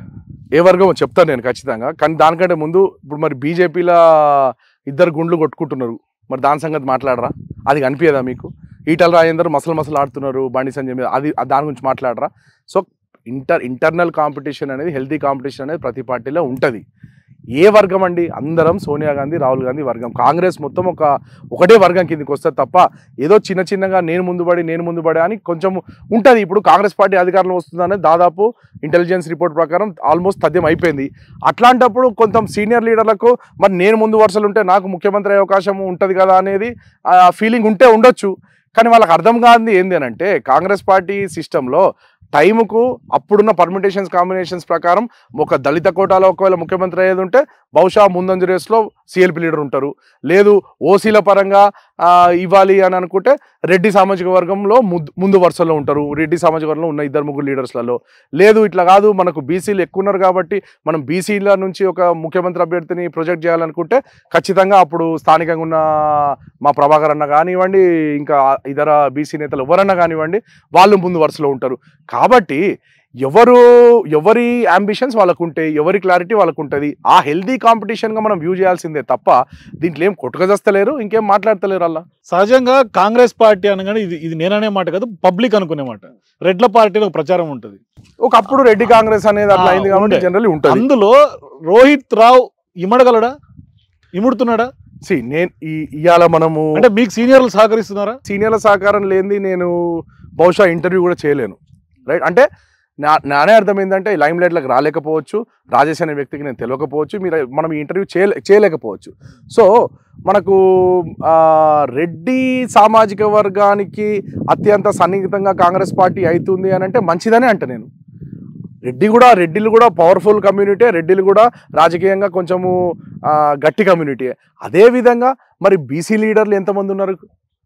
S2: ఏ వర్గం చెప్తాను నేను ఖచ్చితంగా, కానీ దానికంటే ముందు ఇప్పుడు మరి బీజేపీలో ఇద్దరు గుండ్లు కొట్టుకుంటున్నారు, మరి దాని సంగతి మాట్లాడరా? అది కనిపించదా మీకు? ఈటల రాజేందర్ మసలు మసలు ఆడుతున్నారు బండి సంజయ్ మీద, అది దాని గురించి మాట్లాడరా? సో ఇంటర్ ఇంటర్నల్ కాంపిటీషన్ అనేది, హెల్తీ కాంపిటీషన్ అనేది ప్రతి పార్టీలో ఉంటుంది. ఏ వర్గం అండి? అందరం సోనియా గాంధీ, రాహుల్ గాంధీ వర్గం. కాంగ్రెస్ మొత్తం ఒక ఒకటే వర్గం కిందకి వస్తుంది తప్ప ఏదో చిన్న చిన్నగా నేను ముందుబడి నేను ముందుబడి అని కొంచెం ఉంటుంది. ఇప్పుడు కాంగ్రెస్ పార్టీ అధికారంలో వస్తుందనే దాదాపు ఇంటెలిజెన్స్ రిపోర్ట్ ప్రకారం ఆల్మోస్ట్ తథ్యం అయిపోయింది. అట్లాంటప్పుడు కొంచెం సీనియర్ లీడర్లకు మరి నేను ముందు వరుసలు ఉంటే నాకు ముఖ్యమంత్రి అయ్యే అవకాశం ఉంటుంది కదా అనేది ఫీలింగ్ ఉంటే ఉండొచ్చు. కానీ వాళ్ళకి అర్థం కాదు ఏంది అని అంటే, కాంగ్రెస్ పార్టీ సిస్టంలో టైముకు అప్పుడున్న పర్మిటేషన్స్ కాంబినేషన్స్ ప్రకారం ఒక దళిత కోటాలో ఒకవేళ ముఖ్యమంత్రి అయ్యేది ఉంటే బహుశా ముందంజు రేస్లో సిఎల్పి లీడర్ ఉంటారు. లేదు ఓసీల పరంగా ఇవ్వాలి అని అనుకుంటే రెడ్డి సామాజిక వర్గంలో ముందు వరుసలో ఉంటారు, రెడ్డి సామాజిక వర్గంలో ఉన్న ఇద్దరు ముగ్గురు లీడర్స్లలో. లేదు ఇట్లా కాదు, మనకు బీసీలు ఎక్కువ ఉన్నారు కాబట్టి మనం బీసీల నుంచి ఒక ముఖ్యమంత్రి అభ్యర్థిని ప్రొజెక్ట్ చేయాలనుకుంటే ఖచ్చితంగా అప్పుడు స్థానికంగా ఉన్న మా ప్రభాకర్ అన్న కానివ్వండి, ఇంకా ఇతర బీసీ నేతలు ఎవరన్నా కానివ్వండి, వాళ్ళు ముందు వరుసలో ఉంటారు. కాబట్టి ఎవరు ఎవరి అంబిషన్స్ వాళ్ళకు ఉంటాయి, ఎవరి క్లారిటీ వాళ్ళకు ఉంటుంది. ఆ హెల్దీ కాంపిటీషన్గా మనం వ్యూ చేయాల్సిందే తప్ప దీంట్లో ఏం కొట్టుకజస్తలేరు, ఇంకేం మాట్లాడతలేరు. అలా
S1: సహజంగా కాంగ్రెస్ పార్టీ అనగానే ఇది ఇది నేననే మాట కాదు, పబ్లిక్ అనుకునే మాట. రెడ్ల పార్టీలో ప్రచారం ఉంటుంది.
S2: ఒకప్పుడు రెడ్డి కాంగ్రెస్ అనేది అట్లా అయింది కాబట్టి జనరల్లీ ఉంటుంది.
S1: అందులో రోహిత్ రావు ఇమడగలడా, ఇముడుతున్నాడా?
S2: సి నేను ఇవాళ మనము
S1: అంటే మీకు సీనియర్లు సహకరిస్తున్నారా?
S2: సీనియర్ల సహకారం లేనిది నేను బహుశా ఇంటర్వ్యూ కూడా చేయలేను, రైట్? అంటే నా నానే అర్థం ఏంటంటే లైమ్ లైట్లకు రాలేకపోవచ్చు, రాజేష్ అనే వ్యక్తికి నేను తెలియకపోవచ్చు, మీరు మనం ఈ ఇంటర్వ్యూ చేయలే చేయలేకపోవచ్చు సో మనకు రెడ్డి సామాజిక వర్గానికి అత్యంత సన్నిహితంగా కాంగ్రెస్ పార్టీ అవుతుంది అని అంటే మంచిదనే అంట నేను. రెడ్డి కూడా రెడ్డిలు కూడా పవర్ఫుల్ కమ్యూనిటీ, రెడ్డిలు కూడా రాజకీయంగా కొంచెము గట్టి కమ్యూనిటీ. అదేవిధంగా మరి బీసీ లీడర్లు ఎంతమంది ఉన్నారు,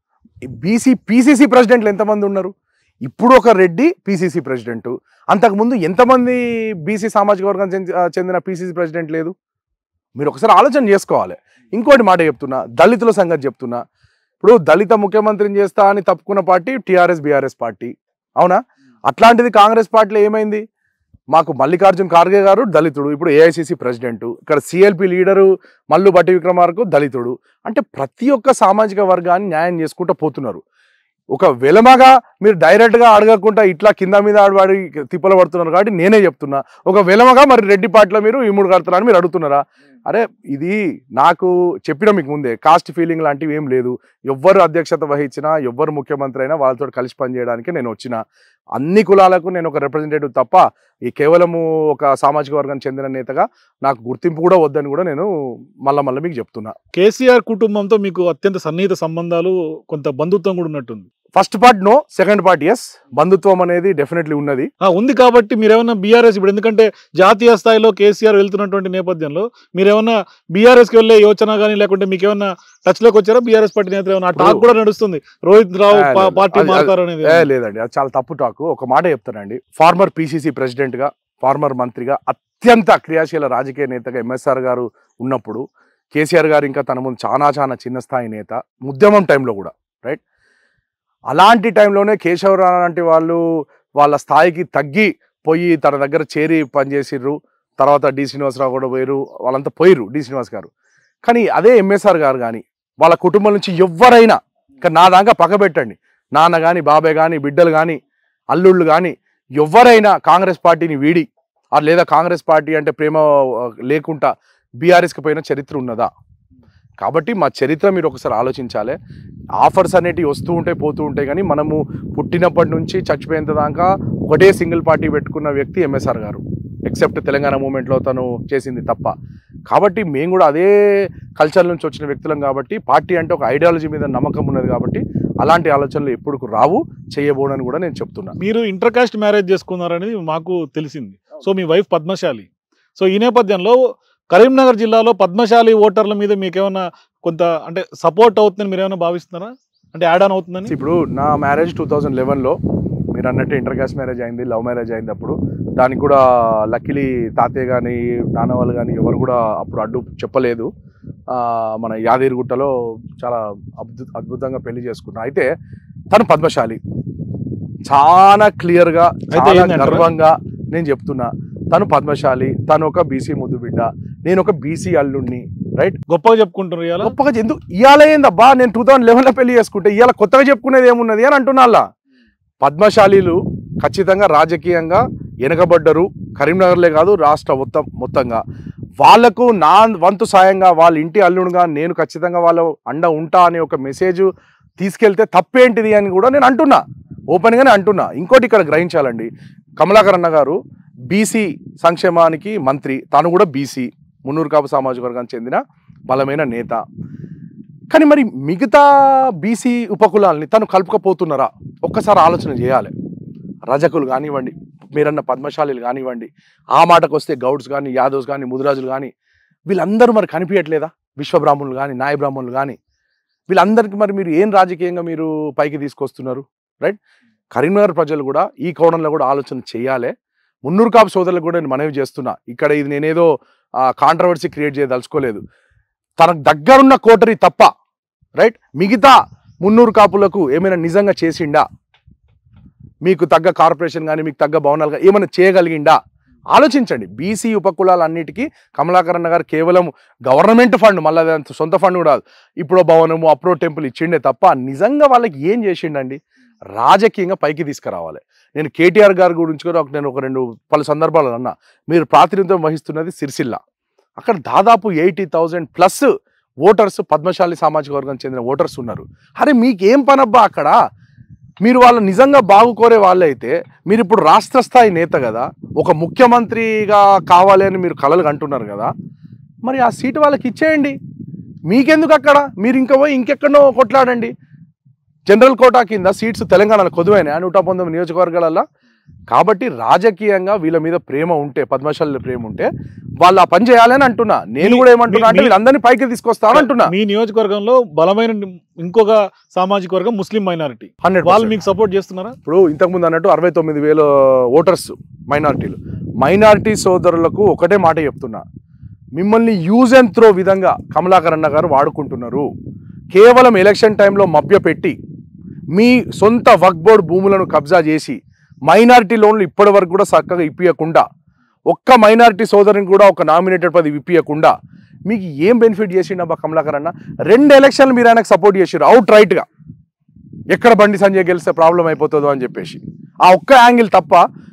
S2: బీసీ పీసీసీ ప్రెసిడెంట్లు ఎంతమంది ఉన్నారు? ఇప్పుడు ఒక రెడ్డి పీసీసీ ప్రెసిడెంటు, అంతకుముందు ఎంతమంది బీసీ సామాజిక వర్గం చెందిన పీసీసీ ప్రెసిడెంట్ లేదు? మీరు ఒకసారి ఆలోచన చేసుకోవాలి. ఇంకోటి మాట చెప్తున్నా, దళితుల సంగతి చెప్తున్నా. ఇప్పుడు దళిత ముఖ్యమంత్రిని చేస్తా అని తప్పుకున్న పార్టీ టీఆర్ఎస్ బీఆర్ఎస్ పార్టీ, అవునా? అట్లాంటిది కాంగ్రెస్ పార్టీలో ఏమైంది? మాకు మల్లికార్జున్ ఖార్గే గారు దళితుడు, ఇప్పుడు ఏఐసిసి ప్రెసిడెంటు, ఇక్కడ సిఎల్పి లీడరు మల్లు భట్టి విక్రమార్కు దళితుడు. అంటే ప్రతి ఒక్క సామాజిక వర్గాన్ని న్యాయం చేసుకుంటూ పోతున్నారు. ఒక వెలమగా మీరు డైరెక్ట్గా అడగకుండా ఇట్లా కింద మీద ఆడవాడి తిప్పలు పడుతున్నారు కాబట్టి నేనే చెప్తున్నా, ఒక వెలమగా మరి రెడ్డి పార్టీలో మీరు ఈ మూడు కడతారా అని మీరు అడుగుతున్నారా? అరే ఇది నాకు చెప్పిన మీకు ముందే కాస్ట్ ఫీలింగ్ లాంటివి ఏం లేదు. ఎవ్వరు అధ్యక్షత వహించినా, ఎవ్వరు ముఖ్యమంత్రి అయినా వాళ్ళతో కలిసి పనిచేయడానికి నేను వచ్చిన. అన్ని కులాలకు నేను ఒక రిప్రజెంటేటివ్ తప్ప ఈ కేవలము ఒక సామాజిక వర్గానికి చెందిన నేతగా నాకు గుర్తింపు కూడా వద్దని కూడా నేను మళ్ళీ మళ్ళీ మీకు చెప్తున్నా.
S1: కేసీఆర్ కుటుంబంతో మీకు అత్యంత సన్నిహిత సంబంధాలు, కొంత బంధుత్వం కూడా ఉన్నట్టుంది.
S2: First part no, second part yes. బంధుత్వం అనేది డెఫినెట్లీ ఉన్నది
S1: ఉంది. కాబట్టి మీరేమన్నా బీఆర్ఎస్ ఇప్పుడు, ఎందుకంటే జాతీయ స్థాయిలో కేసీఆర్ వెళ్తున్నటువంటి నేపథ్యంలో మీరేమన్నా బీఆర్ఎస్కి వెళ్ళే యోచన కానీ, లేకుంటే మీకు ఏమన్నా టచ్ లోకి వచ్చారా బీఆర్ఎస్ పార్టీ నేతలు? ఏమన్నా టాక్ కూడా నడుస్తుంది రోహిత్ రావు పార్టీ మారుతారు అనేది?
S2: లేదండి, అది చాలా తప్పు టాక్. ఒక మాట చెప్తానండి, ఫార్మర్ పీసీసీ ప్రెసిడెంట్ గా, ఫార్మర్ మంత్రిగా, అత్యంత క్రియాశీల రాజకీయ నేతగా ఎంఎస్ఆర్ గారు ఉన్నప్పుడు, కేసీఆర్ గారు ఇంకా తన ముందు చాలా చాలా చిన్న స్థాయి నేత, ఉద్యమం టైంలో కూడా, రైట్? అలాంటి టైంలోనే కేశవరావు లాంటి వాళ్ళు వాళ్ళ స్థాయికి తగ్గి పోయి తన దగ్గర చేరి పనిచేసిర్రు. తర్వాత డి శ్రీనివాసరావు కూడా పోయారు, వాళ్ళంతా పోయిర్రు, డి శ్రీనివాస్ గారు. కానీ అదే ఎంఎస్ఆర్ గారు కానీ వాళ్ళ కుటుంబం నుంచి ఎవరైనా ఇక నా దాకా పక్క పెట్టండి. నాన్న కానీ, బాబాయ్ కానీ, బిడ్డలు కానీ, అల్లుళ్ళు కానీ ఎవరైనా కాంగ్రెస్ పార్టీని వీడి ఆ లేదా కాంగ్రెస్ పార్టీ అంటే ప్రేమ లేకుండా బీఆర్ఎస్కి పోయిన చరిత్ర ఉన్నదా? కాబట్టి మా చరిత్ర మీరు ఒకసారి ఆలోచించాలి. ఆఫర్స్ అనేటివి వస్తూ ఉంటాయి, పోతూ ఉంటాయి, కానీ మనము పుట్టినప్పటి నుంచి చచ్చిపోయేంత దాకా ఒకటే సింగిల్ పార్టీ పెట్టుకున్న వ్యక్తి ఎంఎస్ఆర్ గారు, ఎక్సెప్ట్ తెలంగాణ మూమెంట్లో తను చేసింది తప్ప. కాబట్టి మేము కూడా అదే కల్చర్ నుంచి వచ్చిన వ్యక్తులం కాబట్టి పార్టీ అంటే ఒక ఐడియాలజీ మీద నమ్మకం ఉన్నది కాబట్టి అలాంటి ఆలోచనలు ఎప్పుడు రావు, చేయబోనని కూడా నేను చెప్తున్నా.
S1: మీరు ఇంటర్ కాస్ట్ మ్యారేజ్ చేసుకున్నారనేది మాకు తెలిసింది. సో మీ వైఫ్ పద్మశాలి. సో ఈ నేపథ్యంలో కరీంనగర్ జిల్లాలో పద్మశాలి ఓటర్ల మీద మీకేమైనా కొంత అంటే సపోర్ట్ అవుతుందని మీరు ఏమైనా భావిస్తున్నారా? అంటే యాడ్ ఆన్ అవుతుందని?
S2: ఇప్పుడు నా మ్యారేజ్ టూ థౌజండ్ లెవెన్లో మీరు అన్నట్టు ఇంటర్ కాస్ట్ మ్యారేజ్ అయింది, లవ్ మ్యారేజ్ అయింది. అప్పుడు దానికి కూడా లక్కీలీ తాతయ్య కానీ నాన్న వాళ్ళు కానీ ఎవరు కూడా అప్పుడు అడ్డు చెప్పలేదు. మన యాదగిరిగుట్టలో చాలా అద్భుత అద్భుతంగా పెళ్లి చేసుకున్నా. అయితే తను పద్మశాలి, చాలా క్లియర్గా చాలా గర్వంగా నేను చెప్తున్నా. తను పద్మశాలి, తను ఒక బీసీ ముద్దు బిడ్డ, నేను ఒక బీసీ అల్లుడిని. రైట్,
S1: గొప్పగా చెప్పుకుంటున్నారు.
S2: గొప్పగా ఎందుకు ఇవాళ ఏందబ్బా, నేను టూ థౌసండ్ లెవెన్లో పెళ్లి చేసుకుంటే ఇవాళ కొత్తగా చెప్పుకునేది ఏమున్నది అని అంటున్నా. పద్మశాలీలు ఖచ్చితంగా రాజకీయంగా వెనకబడ్డరు, కరీంనగర్లే కాదు రాష్ట్ర మొత్తం మొత్తంగా. వాళ్లకు నా వంతు సాయంగా వాళ్ళ ఇంటి అల్లుడుగా నేను ఖచ్చితంగా వాళ్ళ అండ ఉంటా అనే ఒక మెసేజ్ తీసుకెళ్తే తప్పేంటిది అని కూడా నేను అంటున్నా, ఓపెన్గానే అంటున్నా. ఇంకోటి ఇక్కడ గ్రహించాలండి, కమలాకర్ అన్న గారు బీసీ సంక్షేమానికి మంత్రి, తను కూడా బీసీ మున్నూరు కాపు సామాజిక వర్గానికి చెందిన బలమైన నేత. కానీ మరి మిగతా బీసీ ఉపకులాల్ని తను కలుపుకపోతున్నారా? ఒక్కసారి ఆలోచన చేయాలి. రజకులు కానివ్వండి, మీరన్న పద్మశాలీలు కానివ్వండి, ఆ మాటకు వస్తే గౌడ్స్ కానీ, యాదవ్స్ కానీ, ముదిరాజులు కానీ, వీళ్ళందరూ మరి కనిపించట్లేదా? విశ్వబ్రాహ్మణులు కానీ, నాయ బ్రాహ్మణులు కానీ, వీళ్ళందరికీ మరి మీరు ఏం రాజకీయంగా మీరు పైకి తీసుకొస్తున్నారు? రైట్, కరీంనగర్ ప్రజలు కూడా ఈ కోణంలో కూడా ఆలోచన చేయాలి. మున్నూరు కాపు సోదరులకు కూడా నేను మనవి చేస్తున్నా. ఇక్కడ ఇది నేనేదో కాంట్రవర్సీ క్రియేట్ చేయదలుచుకోలేదు. తనకు దగ్గరున్న కోటరీ తప్ప రైట్ మిగతా మున్నూరు కాపులకు ఏమైనా నిజంగా చేసిండా? మీకు తగ్గ కార్పొరేషన్ కానీ, మీకు తగ్గ భవనాలు కానీ ఏమైనా చేయగలిగిండా? ఆలోచించండి. బీసీ ఉపకులాలన్నిటికీ కమలాకర్ అన్న గారు కేవలం గవర్నమెంట్ ఫండ్, మళ్ళీ సొంత ఫండ్ కూడా ఇప్పుడు భవనము అప్రో టెంపుల్ ఇచ్చిండే తప్ప నిజంగా వాళ్ళకి ఏం చేసిండండి? రాజకీయంగా పైకి తీసుకురావాలి. నేను కేటీఆర్ గారి గురించి కూడా నేను ఒక రెండు పలు సందర్భాలు అన్నా, మీరు ప్రాతినిధ్యం వహిస్తున్నది సిరిసిల్ల, అక్కడ దాదాపు eighty thousand plus voters Padmashali సామాజిక వర్గానికి చెందిన ఓటర్స్ ఉన్నారు. అరే మీకేం పనబ్బా అక్కడ? మీరు వాళ్ళు నిజంగా బాగుకోరే వాళ్ళైతే మీరు ఇప్పుడు రాష్ట్ర స్థాయి నేత కదా, ఒక ముఖ్యమంత్రిగా కావాలి అని మీరు కలలు కంటున్నారు కదా, మరి ఆ సీటు వాళ్ళకి ఇచ్చేయండి. మీకెందుకు అక్కడ? మీరు ఇంకా పోయి ఇంకెక్కడో కొట్లాడండి. జనరల్ కోటా కింద సీట్స్ తెలంగాణలో కొద్దువైనా నూట పంతొమ్మిది నియోజకవర్గాలలో. కాబట్టి రాజకీయంగా వీళ్ళ మీద ప్రేమ ఉంటే, పద్మశాలి ప్రేమ ఉంటే వాళ్ళు ఆ పని చేయాలని అంటున్నా. నేను కూడా ఏమంటున్నా అంటే వీళ్ళందరినీ పైకి తీసుకొస్తాను అంటున్నా.
S1: మీ నియోజకవర్గంలో బలమైన ఇంకొక సామాజిక వర్గం ముస్లిం మైనారిటీ, వాళ్ళు మీకు సపోర్ట్ చేస్తున్నారా?
S2: ఇప్పుడు ఇంతకుముందు అన్నట్టు అరవై తొమ్మిది వేల ఓటర్స్ మైనారిటీలు, మైనారిటీ సోదరులకు ఒకటే మాట చెప్తున్నా, మిమ్మల్ని యూజ్ అండ్ త్రో విధంగా కమలాకర్ అన్న గారు వాడుకుంటున్నారు. కేవలం ఎలక్షన్ టైంలో మభ్యపెట్టి మీ సొంత వక్ఫ్ బోర్డు భూములను కబ్జా చేసి మైనారిటీ లోన్లు ఇప్పటి వరకు కూడా చక్కగా ఇప్పియకుండా, ఒక్క మైనారిటీ సోదరుని కూడా ఒక నామినేటెడ్ పదవి ఇప్పియకుండా మీకు ఏం బెనిఫిట్ చేసిండబ్బా కమలాకర్ అన్న? రెండు ఎలక్షన్లు మీరు ఆయనకు సపోర్ట్ చేసారు అవుట్ రైట్గా, ఎక్కడ బండి సంజయ్ గెలిస్తే ప్రాబ్లం అయిపోతుందో అని చెప్పేసి. ఆ ఒక్క యాంగిల్ తప్ప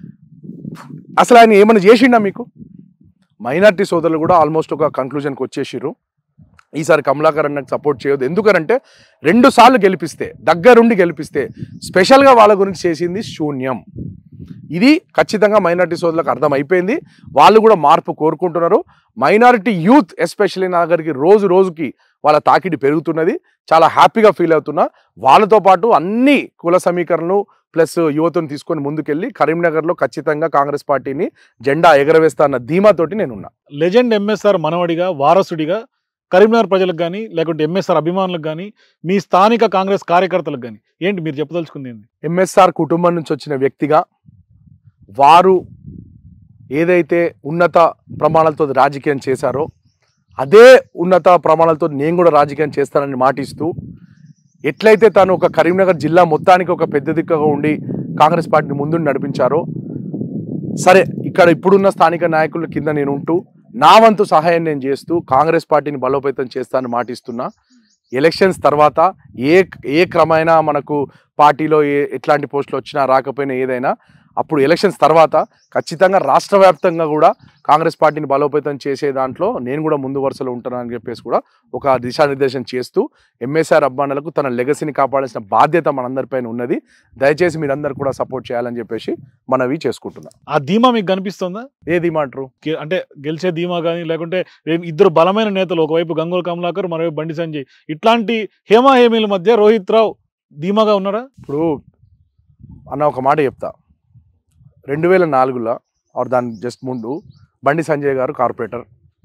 S2: అసలు ఆయన ఏమైనా చేసిండా మీకు? మైనారిటీ సోదరులు కూడా ఆల్మోస్ట్ ఒక కంక్లూజన్కి వచ్చేసారు, ఈసారి కమలాకర్ అన్నకు సపోర్ట్ చేయొద్దు. ఎందుకంటే రెండు సార్లు గెలిపిస్తే, దగ్గరుండి గెలిపిస్తే స్పెషల్గా వాళ్ళ గురించి చేసింది శూన్యం. ఇది ఖచ్చితంగా మైనారిటీ సోదరులకు అర్థమైపోయింది. వాళ్ళు కూడా మార్పు కోరుకుంటున్నారు. మైనారిటీ యూత్ ఎస్పెషల్లీ నా దగ్గరికి రోజు రోజుకి వాళ్ళ తాకిడి పెరుగుతున్నది. చాలా హ్యాపీగా ఫీల్ అవుతున్నా. వాళ్ళతో పాటు అన్ని కుల సమీకరణలు ప్లస్ యువతను తీసుకొని ముందుకెళ్ళి కరీంనగర్లో ఖచ్చితంగా కాంగ్రెస్ పార్టీని జెండా ఎగరవేస్తా అన్న ధీమాతోటి నేనున్నా.
S1: లెజెండ్ ఎంఎస్ఆర్ మనవడిగా, వారసుడిగా కరీంనగర్ ప్రజలకు కానీ లేకుంటే ఎంఎస్ఆర్ అభిమానులకు కానీ మీ స్థానిక కాంగ్రెస్ కార్యకర్తలకు కానీ ఏంటి మీరు చెప్పదలుచుకుంది?
S2: ఎంఎస్ఆర్ కుటుంబం నుంచి వచ్చిన వ్యక్తిగా వారు ఏదైతే ఉన్నత ప్రమాణాలతో రాజకీయం చేశారో అదే ఉన్నత ప్రమాణాలతో నేను కూడా రాజకీయం చేస్తానని మాటిస్తూ, ఎట్లయితే తాను ఒక కరీంనగర్ జిల్లా మొత్తానికి ఒక పెద్ద దిక్కుగా ఉండి కాంగ్రెస్ పార్టీని ముందు నడిపించారో, సరే ఇక్కడ ఇప్పుడున్న స్థానిక నాయకుల కింద నేను ఉంటూ నా వంతు సహాయం నేను చేస్తూ కాంగ్రెస్ పార్టీని బలోపేతం చేస్తానని మాటిస్తున్నా. ఎలక్షన్స్ తర్వాత ఏ ఏ క్రమైనా మనకు పార్టీలో ఏ ఎట్లాంటి పోస్టులు వచ్చినా రాకపోయినా ఏదైనా అప్పుడు ఎలక్షన్స్ తర్వాత ఖచ్చితంగా రాష్ట్ర వ్యాప్తంగా కూడా కాంగ్రెస్ పార్టీని బలోపేతం చేసే దాంట్లో నేను కూడా ముందు వరుసలో ఉంటానని చెప్పేసి కూడా ఒక దిశానిర్దేశం చేస్తూ ఎంఎస్ఆర్ అబ్బాయిలకు తన లెగసీని కాపాడాల్సిన బాధ్యత మనందరిపైన ఉన్నది. దయచేసి మీరందరూ కూడా సపోర్ట్ చేయాలని చెప్పేసి మనవి చేసుకుంటున్నా.
S1: ఆ ధీమా మీకు కనిపిస్తుందా?
S2: ఏ ధీమా అంటారు?
S1: గే- అంటే గెలిచే ధీమా కానీ లేకుంటే రేపు ఇద్దరు బలమైన నేతలు, ఒకవైపు గంగూల కమలాకర్, మరోవైపు బండి సంజయ్, ఇట్లాంటి హేమా హేమీల మధ్య రోహిత్ రావు ధీమాగా ఉన్నారా?
S2: ఇప్పుడు అన్న ఒక మాట చెప్తా. రెండు వేల నాలుగులో ఆర్ దాని జస్ట్ ముందు బండి సంజయ్ గారు కార్పొరేటర్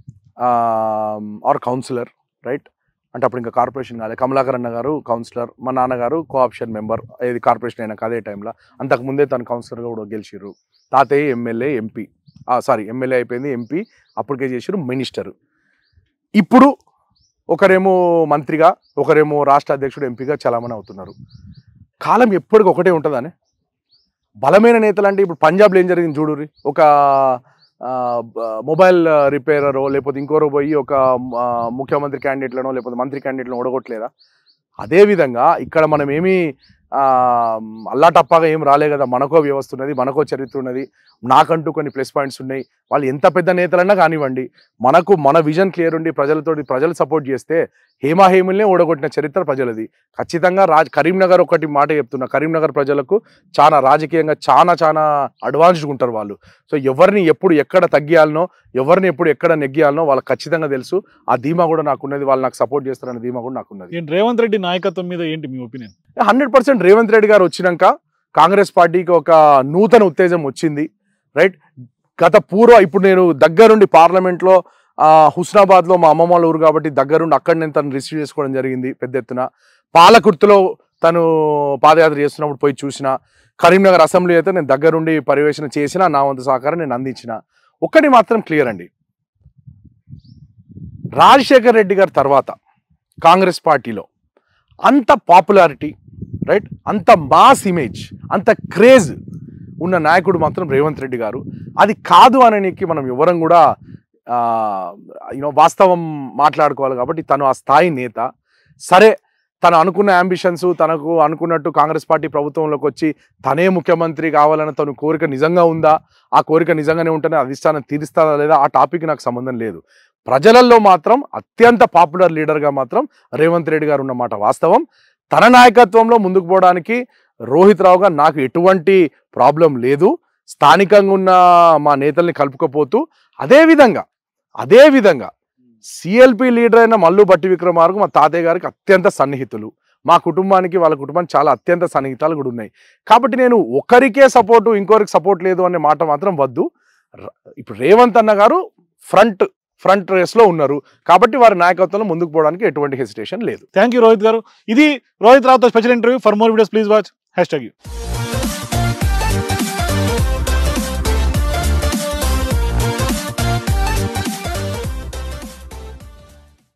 S2: ఆర్ కౌన్సిలర్, రైట్? అంటే అప్పుడు ఇంకా కార్పొరేషన్ కాలేదు. కమలాకర్ అన్న గారు కౌన్సిలర్, మా నాన్నగారు కోఆప్షన్ మెంబర్, ఏది కార్పొరేషన్ అయినాక అదే టైంలో. అంతకుముందే తను కౌన్సిలర్గా కూడా గెలిచిర్రు. తాతయ్య ఎమ్మెల్యే, ఎంపీ, సారీ ఎమ్మెల్యే అయిపోయింది, ఎంపీ అప్పటికే చేసిర్రు, మినిస్టర్. ఇప్పుడు ఒకరేమో మంత్రిగా, ఒకరేమో రాష్ట్ర అధ్యక్షుడు, ఎంపీగా చలామణి అవుతున్నారు. కాలం ఎప్పటికీ ఒకటే ఉంటుందని. బలమైన నేతలు అంటే ఇప్పుడు పంజాబ్లో ఏం జరిగింది చూడుర్రి. ఒక మొబైల్ రిపేరరో లేకపోతే ఇంకోరో పోయి ఒక ముఖ్యమంత్రి క్యాండిడేట్లనో లేకపోతే మంత్రి క్యాండిడేట్లను ఓడగొట్టలేదా? అదేవిధంగా ఇక్కడ మనం ఏమీ అల్లాటప్పాగా ఏం రాలే కదా. మనకో వ్యవస్థ ఉన్నది, మనకో చరిత్ర ఉన్నది, నాకంటూ కొన్ని ప్లస్ పాయింట్స్ ఉన్నాయి. వాళ్ళు ఎంత పెద్ద నేతలన్నా కానివ్వండి, మనకు మన విజన్ క్లియర్ ఉండి ప్రజలతో ప్రజలు సపోర్ట్ చేస్తే హేమాహేముల్నే ఓడగొట్టిన చరిత్ర ప్రజలది. ఖచ్చితంగా రాజ్ కరీంనగర్ ఒకటి మాట చెప్తున్నా, కరీంనగర్ ప్రజలకు చాలా రాజకీయంగా చాలా చాలా అడ్వాన్స్డ్గా ఉంటారు వాళ్ళు. సో ఎవరిని ఎప్పుడు ఎక్కడ తగ్గియాలనో, ఎవరిని ఎప్పుడు ఎక్కడ నెగ్గియాలనో వాళ్ళకి ఖచ్చితంగా తెలుసు. ఆ ధీమా కూడా నాకున్నది, వాళ్ళు నాకు సపోర్ట్ చేస్తారనే ధీమా కూడా నాకున్నది.
S1: ఏంటి రేవంత్ రెడ్డి నాయకత్వం మీద ఏంటి మీ opinion?
S2: Hundred percent Revanth Reddy garu వచ్చినాక కాంగ్రెస్ పార్టీకి ఒక నూతన ఉత్తేజం వచ్చింది, రైట్? గత పూర్వ ఇప్పుడు నేను దగ్గరుండి పార్లమెంట్లో హుస్నాబాద్లో మా అమ్మమ్మ వాళ్ళ ఊరు కాబట్టి దగ్గరుండి అక్కడ నేను తను రిసీవ్ చేసుకోవడం జరిగింది పెద్ద ఎత్తున. పాలకుర్తిలో తను పాదయాత్ర చేస్తున్నప్పుడు పోయి చూసిన. కరీంనగర్ అసెంబ్లీ అయితే నేను దగ్గరుండి పర్యవేక్షణ చేసిన, నా వంతు సహకారం నేను అందించిన. ఒక్కటి మాత్రం క్లియర్ అండి, రాజశేఖర్ రెడ్డి గారి తర్వాత కాంగ్రెస్ పార్టీలో అంత పాపులారిటీ, రైట్, అంత మాస్ ఇమేజ్, అంత క్రేజ్ ఉన్న నాయకుడు మాత్రం రేవంత్ రెడ్డి గారు. అది కాదు అనడానికి మనం ఎవరం కూడా యూనో వాస్తవం మాట్లాడుకోవాలి. కాబట్టి తను ఆ స్థాయి నేత. సరే, తను అనుకున్న అంబిషన్స్, తనకు అనుకున్నట్టు కాంగ్రెస్ పార్టీ ప్రభుత్వంలోకి వచ్చి తనే ముఖ్యమంత్రి కావాలన్న తన కోరిక నిజంగా ఉందా? ఆ కోరిక నిజంగానే ఉంటేనే అధిష్టానం తీరుస్తుందా లేదా? ఆ టాపిక్ నాకు సంబంధం లేదు. ప్రజలలో మాత్రం అత్యంత పాపులర్ లీడర్గా మాత్రం రేవంత్ రెడ్డి గారు ఉన్నమాట వాస్తవం. తన నాయకత్వంలో ముందుకు పోవడానికి రోహిత్ రావుగా నాకు ఎటువంటి ప్రాబ్లం లేదు. స్థానికంగా ఉన్న మా నేతల్ని కలుపుకపోతూ అదేవిధంగా అదేవిధంగా సిఎల్పి లీడర్ అయిన మల్లు బట్టి విక్రమార్క మా తాతయ్య గారికి అత్యంత సన్నిహితులు. మా కుటుంబానికి వాళ్ళ కుటుంబానికి చాలా అత్యంత సన్నిహితాలు కూడా ఉన్నాయి. కాబట్టి నేను ఒకరికే సపోర్టు ఇంకొకరికి సపోర్ట్ లేదు అనే మాట మాత్రం వద్దు. ఇప్పుడు రేవంత్ అన్న గారు ఫ్రంట్ ఫ్రంట్ రేస్లో ఉన్నారు కాబట్టి వారి నాయకత్వంలో ముందుకు పోవడానికి ఎటువంటి హెసిటేషన్ లేదు.
S1: Thank you Rohit garu. ఇది రోహిత్ రావుతో special interview. For more videos please watch hash tag you.